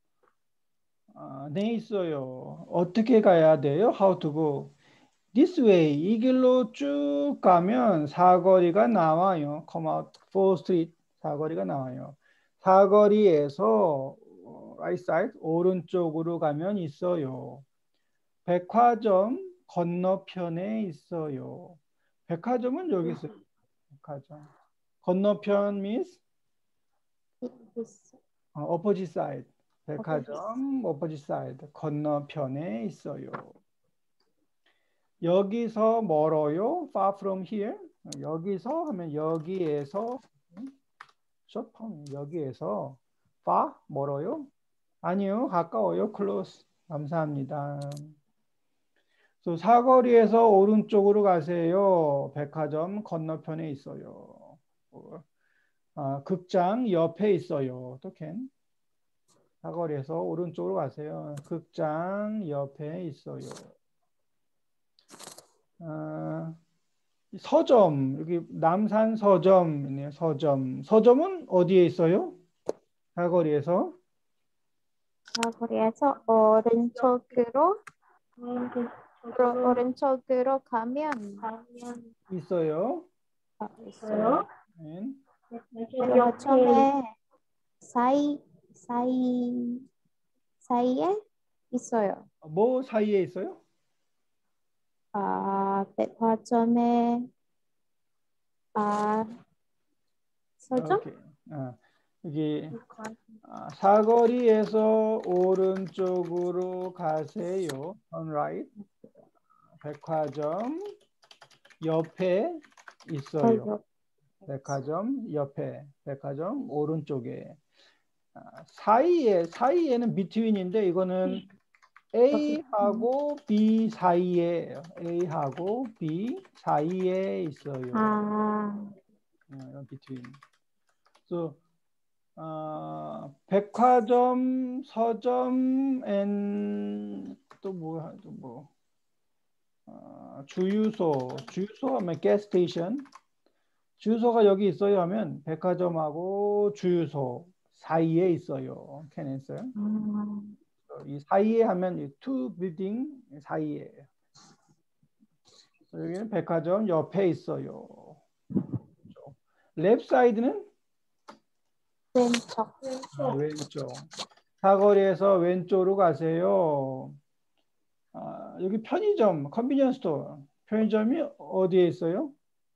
아, 네 있어요. 어떻게 가야 돼요? How to go? This way. 이 길로 쭉 가면 사거리가 나와요. Come out fourth Street. 사거리가 나와요. 사거리에서 어, right side 오른쪽으로 가면 있어요. 백화점 건너편에 있어요. 백화점은 여기 있어요. 백화점. 건너편 means 어, opposite side. 백화점 opposite side. 건너편에 있어요. 여기서 멀어요. Far from here. 여기서 하면 여기에서 short form 여기에서 far 멀어요? 아니요. 가까워요. close. 감사합니다. So, 사거리에서 오른쪽으로 가세요. 백화점 건너편에 있어요. 아, 극장 옆에 있어요. 또 can. 사거리에서 오른쪽으로 가세요. 극장 옆에 있어요. 아, 서점 여기 남산 서점 있네요. 서점. 서점은 어디에 있어요? 사거리에서 사거리에서 오른쪽으로 음, 그, 오른- 저쪽으로 오른쪽으로 가면 가면 있어요. 아, 있어요. 네. 백화점에 사이 사이 사이에 있어요. 뭐 사이에 있어요? 아, 백화점에 아 서점? 오케이. 아, 여기 아, 사거리에서 오른쪽으로 가세요. Turn right. 백화점 옆에 있어요. 어, 백화점 옆에, 백화점 오른쪽에. 아, 사이에, 사이에는 between인데 이거는 A하고 B 사이에, A하고 B 사이에 있어요. 아, 어, between. So, 어, 백화점, 서점, 앤 또 뭐, 또 뭐, 어, 주유소, 주유소 하면 gas station. 주유소가 여기 있어요 하면 백화점하고 주유소 사이에 있어요. Can answer. 음, 이 사이에 하면 이 two building 사이에. 여기는 백화점 옆에 있어요. 랩 사이드는 왼쪽. 아, 왼쪽. 사거리에서 왼쪽으로 가세요. 아, 여기 편의점, 컨비니언스 스토어. 편의점이 어디에 있어요?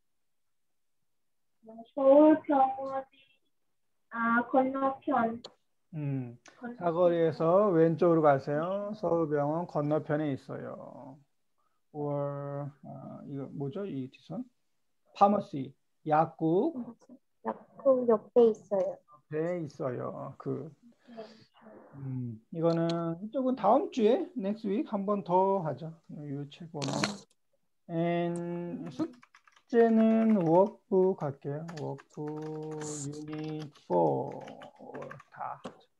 서울병원이 아 건너편. 음, 건너편. 사거리에서 왼쪽으로 가세요. 서울병원 건너편에 있어요. or 아, 이거 뭐죠? 이 뒤선? 파머시, 약국 약국 옆에 있어요. 옆에 있어요. 그 음, 이거는 이쪽은 다음 주에 next week 한 번 더 하죠. 유책 보면. and 숙제는 워크북 할게요. 워크북 유닛 사 다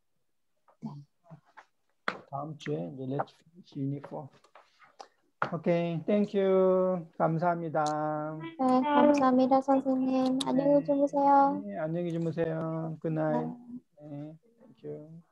다음 주에 이제 let's finish 유닛 사. 오케이, thank you. 감사합니다. 네, 감사합니다, 선생님. 안녕히 주무세요. 네, 안녕히 주무세요. Good night. 네. 네, thank you.